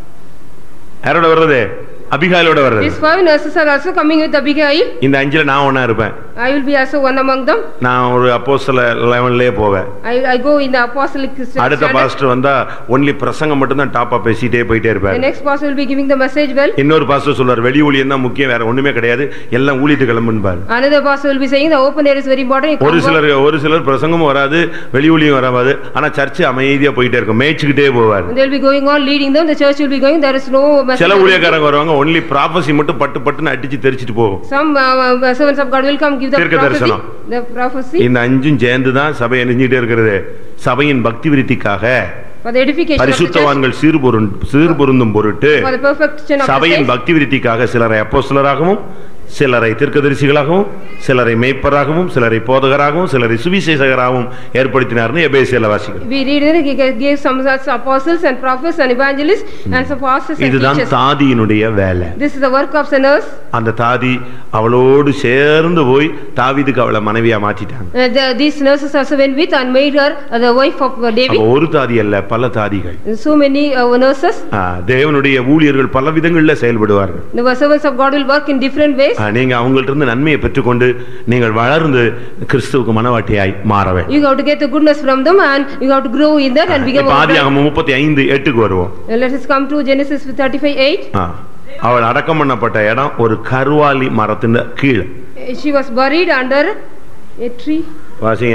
யாரோட வர்றது? அபிகாயிலோட வர்றது. These five nurses are also coming with Abigail. இந்த அஞ்சுல நான் ஒண்ணா இருப்பேன். I will be also one among them. நான் ஒரு அப்போஸ்தலர் லெவன்லயே போவேன். I, I go in the apostolic அடுத்த standard. பாஸ்டர் வந்தா ஒன்லி பிரசங்கம் மட்டும் தான் டாப்பா பேசிட்டே போயிட்டே The இருப்பாரு. next pastor will be giving the message well. இன்னொரு பாஸ்டர் சொல்றாரு வெளி ஊழியம் தான் முக்கியம், வேற ஒண்ணுமே கிடையாது, எல்லாம் ஊழியத்து கிளம்புன்பாரு. Another pastor will be saying the open air is very important. You ஒரு come சிலர் ஒரு சிலர் பிரசங்கமும் வராது, வெளி ஊழியம் வராது, ஆனா சர்ச்சு அமைதியா போயிட்டே இருக்கும், மேய்ச்சிக்கிட்டே போவார். and they will be going on leading them. The church will be going. There is no message. சில ஊழியக்காரங்க வருவாங்க, ஒன்லி ப்ராபசி மட்டும் பட்டு பட்டுன்னு அடிச்சு தெரிச்சிட்டு போகும். Some uh, servants of God will come give the தீர்க்க prophecy. தரிசனம். The prophecy இந்த அஞ்சும் சேர்ந்து தான் சபை எரிஞ்சிட்டே இருக்கிறது. சபையின் பக்தி விருத்திக்காக for the edification of the church. பரிசுத்தவான்கள் சீர்பொருந் சீர்பொருந்தும் பொருட்டு For the perfection of the சபையின் saints. பக்தி விருத்திக்காக சிலரை அப்போஸ்தலராகவும், சிலரை தீர்க்கதரிசிகளாகவும், சிலரை மேய்ப்பராகவும், சிலரை போதகராகவும், சிலரை சுவிசேஷகராகவும் ஏற்படுத்தினார்னு எபேசியர்ல வாசிக்கிறோம். We read that he gave some such apostles and prophets and evangelists and some pastors and இதுதான் teachers. தாதியினுடைய வேலை. This is the work of the nurse. அந்த தாதி அவளோடு சேர்ந்து போய் தாவீதுக்கு அவளை மனைவியா மாத்திட்டாங்க. Uh, the, these nurses also went with and made her uh, the wife of uh, David. அப்ப ஒரு தாதி அல்ல, பல தாதிகள். So many uh, nurses. ஆ, தேவனுடைய ஊழியர்கள் பல விதங்கள்ல செயல்படுவார்கள். The servants of God will work in different ways. ஆ, நீங்க அவங்கள்ட்ட இருந்து நன்மையை பெற்றுக்கொண்டு நீங்கள் வளர்ந்து கிறிஸ்துவுக்கு மனவாட்டியாய் மாற வேண்டும். You have to get the goodness from them and you have to grow in that and become இப்ப a bride. ஆதியாகமம் முப்பத்தி ஐந்து எட்டுக்கு வருவோம். Uh, Let us come to Genesis thirty-five eight. ஆ, அவள் அடக்கம் பண்ணப்பட்ட இடம் ஒரு கர்வாலி மரத்தின் கீழ். She was buried under a tree. வாசிங்க.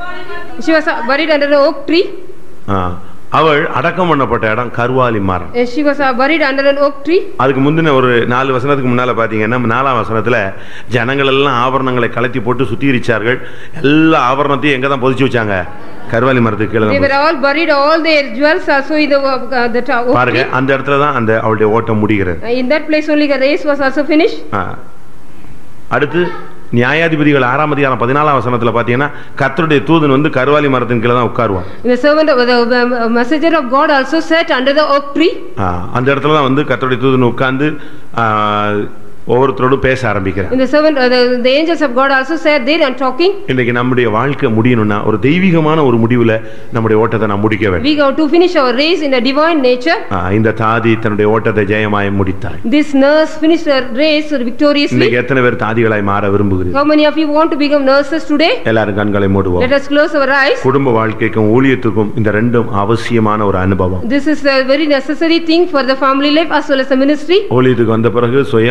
She was uh, buried under an oak tree. ஆ, அவள் அடக்கம் பண்ணப்பட்ட இடம் கர்வாலி மரம். Uh, She was uh, buried under an oak tree. அதுக்கு முந்தின ஒரு நாலு வசனத்துக்கு முன்னால பாத்தீங்கன்னா நாலாம் வசனத்துல ஜனங்கள் எல்லாம் ஆபரணங்களை கலத்தி போட்டு சுத்திகரிச்சார்கள். எல்லா ஆபரணத்தையும் எங்க தான் பொதிச்சு வச்சாங்க? கர்வாலி மரத்துக்கு கீழே They தான் were all buried, all their jewels also in the uh, the ta- oak பாருங்க. tree. அந்த இடத்துல தான் அந்த அவளுடைய ஓட்டம் முடிகிறது. Uh, In that place only the race was also finished. ஆ. அடுத்து நியாயாதிபதிகள் ஆறாம் அதிகாரம் பதினாலாம் வசனத்துல பாத்தீங்கன்னா கர்த்தருடைய தூதன் வந்து கர்வாலி மரத்தின் கீழே தான் உட்காருவான். The servant of the uh, messenger of God also sat under the oak tree. ஆ, அந்த இடத்துல தான் வந்து கர்த்தருடைய தூதன் உட்கார்ந்து ஆ, ஒவ்வொருத்தரோடும் பேச ஆரம்பிக்கிறார். And the servant uh, the, the angels of God also sat there and talking. இன்னைக்கு நம்முடைய வாழ்க்கை முடியணும்னா ஒரு தெய்வீகமான ஒரு முடிவுல நம்முடைய ஓட்டத்தை நாம் முடிக்க வேண்டும். We have to finish our race in a divine nature. ஆ, இந்த தாதி தன்னுடைய ஓட்டத்தை ஜெயமாய் முடித்தாள். This nurse finished her race victoriously. இன்னைக்கு எத்தனை பேர் தாதிகளாய் மாற விரும்புகிறீர்கள்? How many of you want to become nurses today? எல்லாரும் கண்களை மூடுவோம். Let us close our eyes. குடும்ப வாழ்க்கைக்கும் ஊழியத்துக்கும் இந்த ரெண்டும் அவசியமான ஒரு அனுபவம். This is a very necessary thing for the family life as well as the ministry. ஊழியத்துக்கு வந்த பிறகு சுயம் இருந்தது,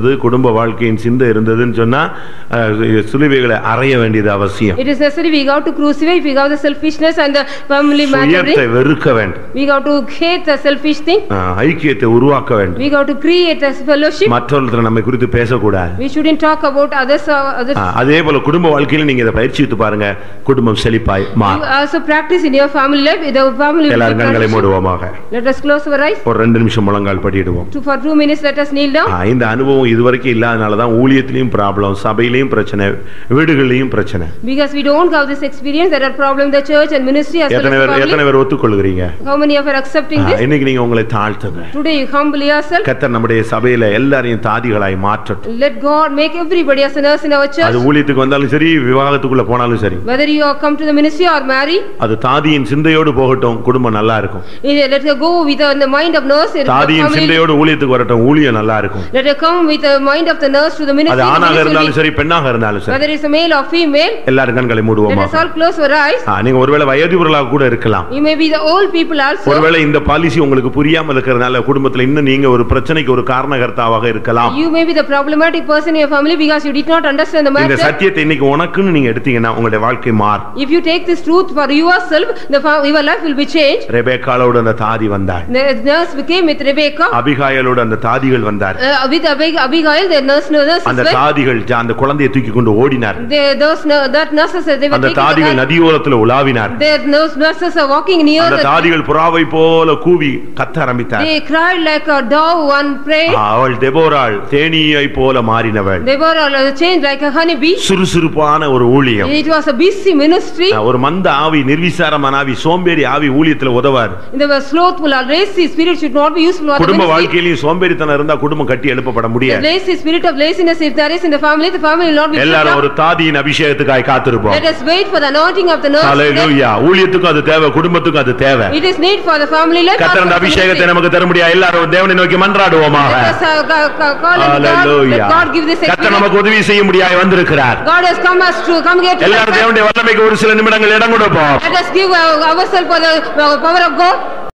இருந்தது, குடும்ப வாழ்க்கையின் சிந்தை இருந்ததுன்னு சொன்னா அஹ், சிலுவைகளை அறைய வேண்டியது அவசியம். It is necessary we got to crucify if we got the selfishness and the family சுயத்தை mattering. வெறுக்க வேண்டும், We got to hate the selfish thing. அஹ், ஐக்கியத்தை உருவாக்க வேண்டும். We got to create a fellowship. மற்றவர்கள் நம்மை குறித்து பேசக்கூடாது. We shouldn't talk about others. uh, others. அஹ், அதே போல குடும்ப வாழ்க்கையில நீங்க இதை பயிற்சித்து பாருங்க, குடும்பம் செழிப்பாய் You மாறும். also practice in your family life. The family will be எல்லாரும் கண்களை flourishing. மூடுவோமாக. Let us close our eyes. ஒரு ரெண்டு நிமிஷம் முழங்கால் படிடுவோம். To- For two minutes, let us kneel down. அஹ், இந்த அனுபவம் இதுவரைக்கும் இல்லாதனாலதான் ஊழியத்திலையும் ப்ராப்ளம், சபையிலையும் பிரச்சனை, வீடுகள்லயும் பிரச்சனை. Because we don't have this experience, there are problems in the church and ministry as well எத்தனை as பேர் எத்தனை family. பேர் ஒத்துக்கொள்கிறீங்க? How many of you are accepting ah, this? இன்னைக்கு நீங்க உங்களை தாழ்த்துங்க. Today you humble yourself. கர்த்தர் நம்முடைய சபையில எல்லாரையும் தாதிகளாய் மாற்றட்டும். Let God make everybody as a nurse in our அது church. ஊழியத்துக்கு வந்தாலும் சரி, விவாகத்துக்குள்ள போனாலும் சரி, Whether you have come to the ministry or marry, அது தாதியின் சிந்தையோடு போகட்டும், குடும்பம் நல்லா இருக்கும். eh, let her go with the the mind of nurse. and the தாதியின் family- சிந்தையோடு ஊழியத்துக்கு வரட்டும், ஊழியம் நல்லா இருக்கும். Let her come with the mind of the nurse to the ministry. அது the ஆணாக ministry will இருந்தாலும் be- சரி, பெண்ணாக இருந்தாலும் சரி, Whether it's a male or female, எல்லாரும் கண்களை let மூடுவோமா. us all close our eyes. ஆ, நீங்க ஒருவேளை வயதுவர்களாக கூட இருக்கலாம். You may be the old people also. ஒருவேளை இந்த பாலிசி உங்களுக்கு புரியாம இருக்கிறதுனால குடும்பத்துல இன்னும் நீங்க ஒரு பிரச்சனைக்கு ஒரு காரணகர்த்தாவாக இருக்கலாம். You may be the problematic person in your family because you did not understand the இந்த matter. சத்தியத்தை இன்னைக்கு உனக்குன்னு நீங்க எடுத்தீங்கன்னா உங்களுடைய வாழ்க்கை மாறும். If you take this truth for yourself, the fa- your life will be changed. ரெபேக்காளோடு அந்த தாதி வந்தாள், The nurse became with Rebecca. அபிகாயலோடு அந்த தாதிகள் வந்தார். Uh, with Abig- Abigail, the nurse, nurse அந்த as well. தாதிகள் ஜா- அந்த குழந்தையை தூக்கி கொண்டு ஓடினார். They, those, nu- that nurses, they were அந்த taking the தாதிகள் child. நதியோரத்துல உலாவினார். Their nurse- nurses are walking near அந்த the, தாதிகள் புறாவை போல கூவி கத்த ஆரம்பித்தார். they cried like a dove and prayed. அவள் தெபோராள் தேனீயை போல மாறினவள். They were all changed like a honey bee. சுறுசுறுப்பான ஒரு ஊழியம். It was a busy ministry. ஒரு மந்த ஆவி, நிர்விசாரமான ஆவி, சோம்பேறி ஆவி ஊழியத்துல உதவார். They were slothful or lazy spirit should not be useful for the குடும்ப ministry. வாழ்க்கையிலும் சோம்பேறித்தனம் இருந்தா குடும்பம் கட்டி எழுப்பப்பட The முடியாது. lazy spirit of laziness, if there is in the family, the family will not be built எல்லாரும் up. ஒரு தாதியின் அபிஷேகத்துக்காய் காத்திருப்போம். Let us wait for the anointing of the nurse. ஹல்லேலூயா. ஊழியத்துக்கும் அது தேவை, குடும்பத்துக்கும் அது தேவை. It is need for the family life. கர்த்தர் அந்த also for the அபிஷேகத்தை ministry. நமக்கு தர முடியாது. எல்லாரும் தேவனை நோக்கி மன்றாடுவோமாக. Let us uh, ca- ca- call on God. Hallelujah. Let God give this கர்த்தர் experience. நமக்கு உதவி செய்ய முடியாது வந்திருக்கிறார். God has come us to come here to எல்லாரும் help us. தேவனுடைய வல்லமைக்கு ஒரு சில நிமிடங்கள் இடம் கொடுப்போம். Let us give uh, ourselves for the uh, power of God.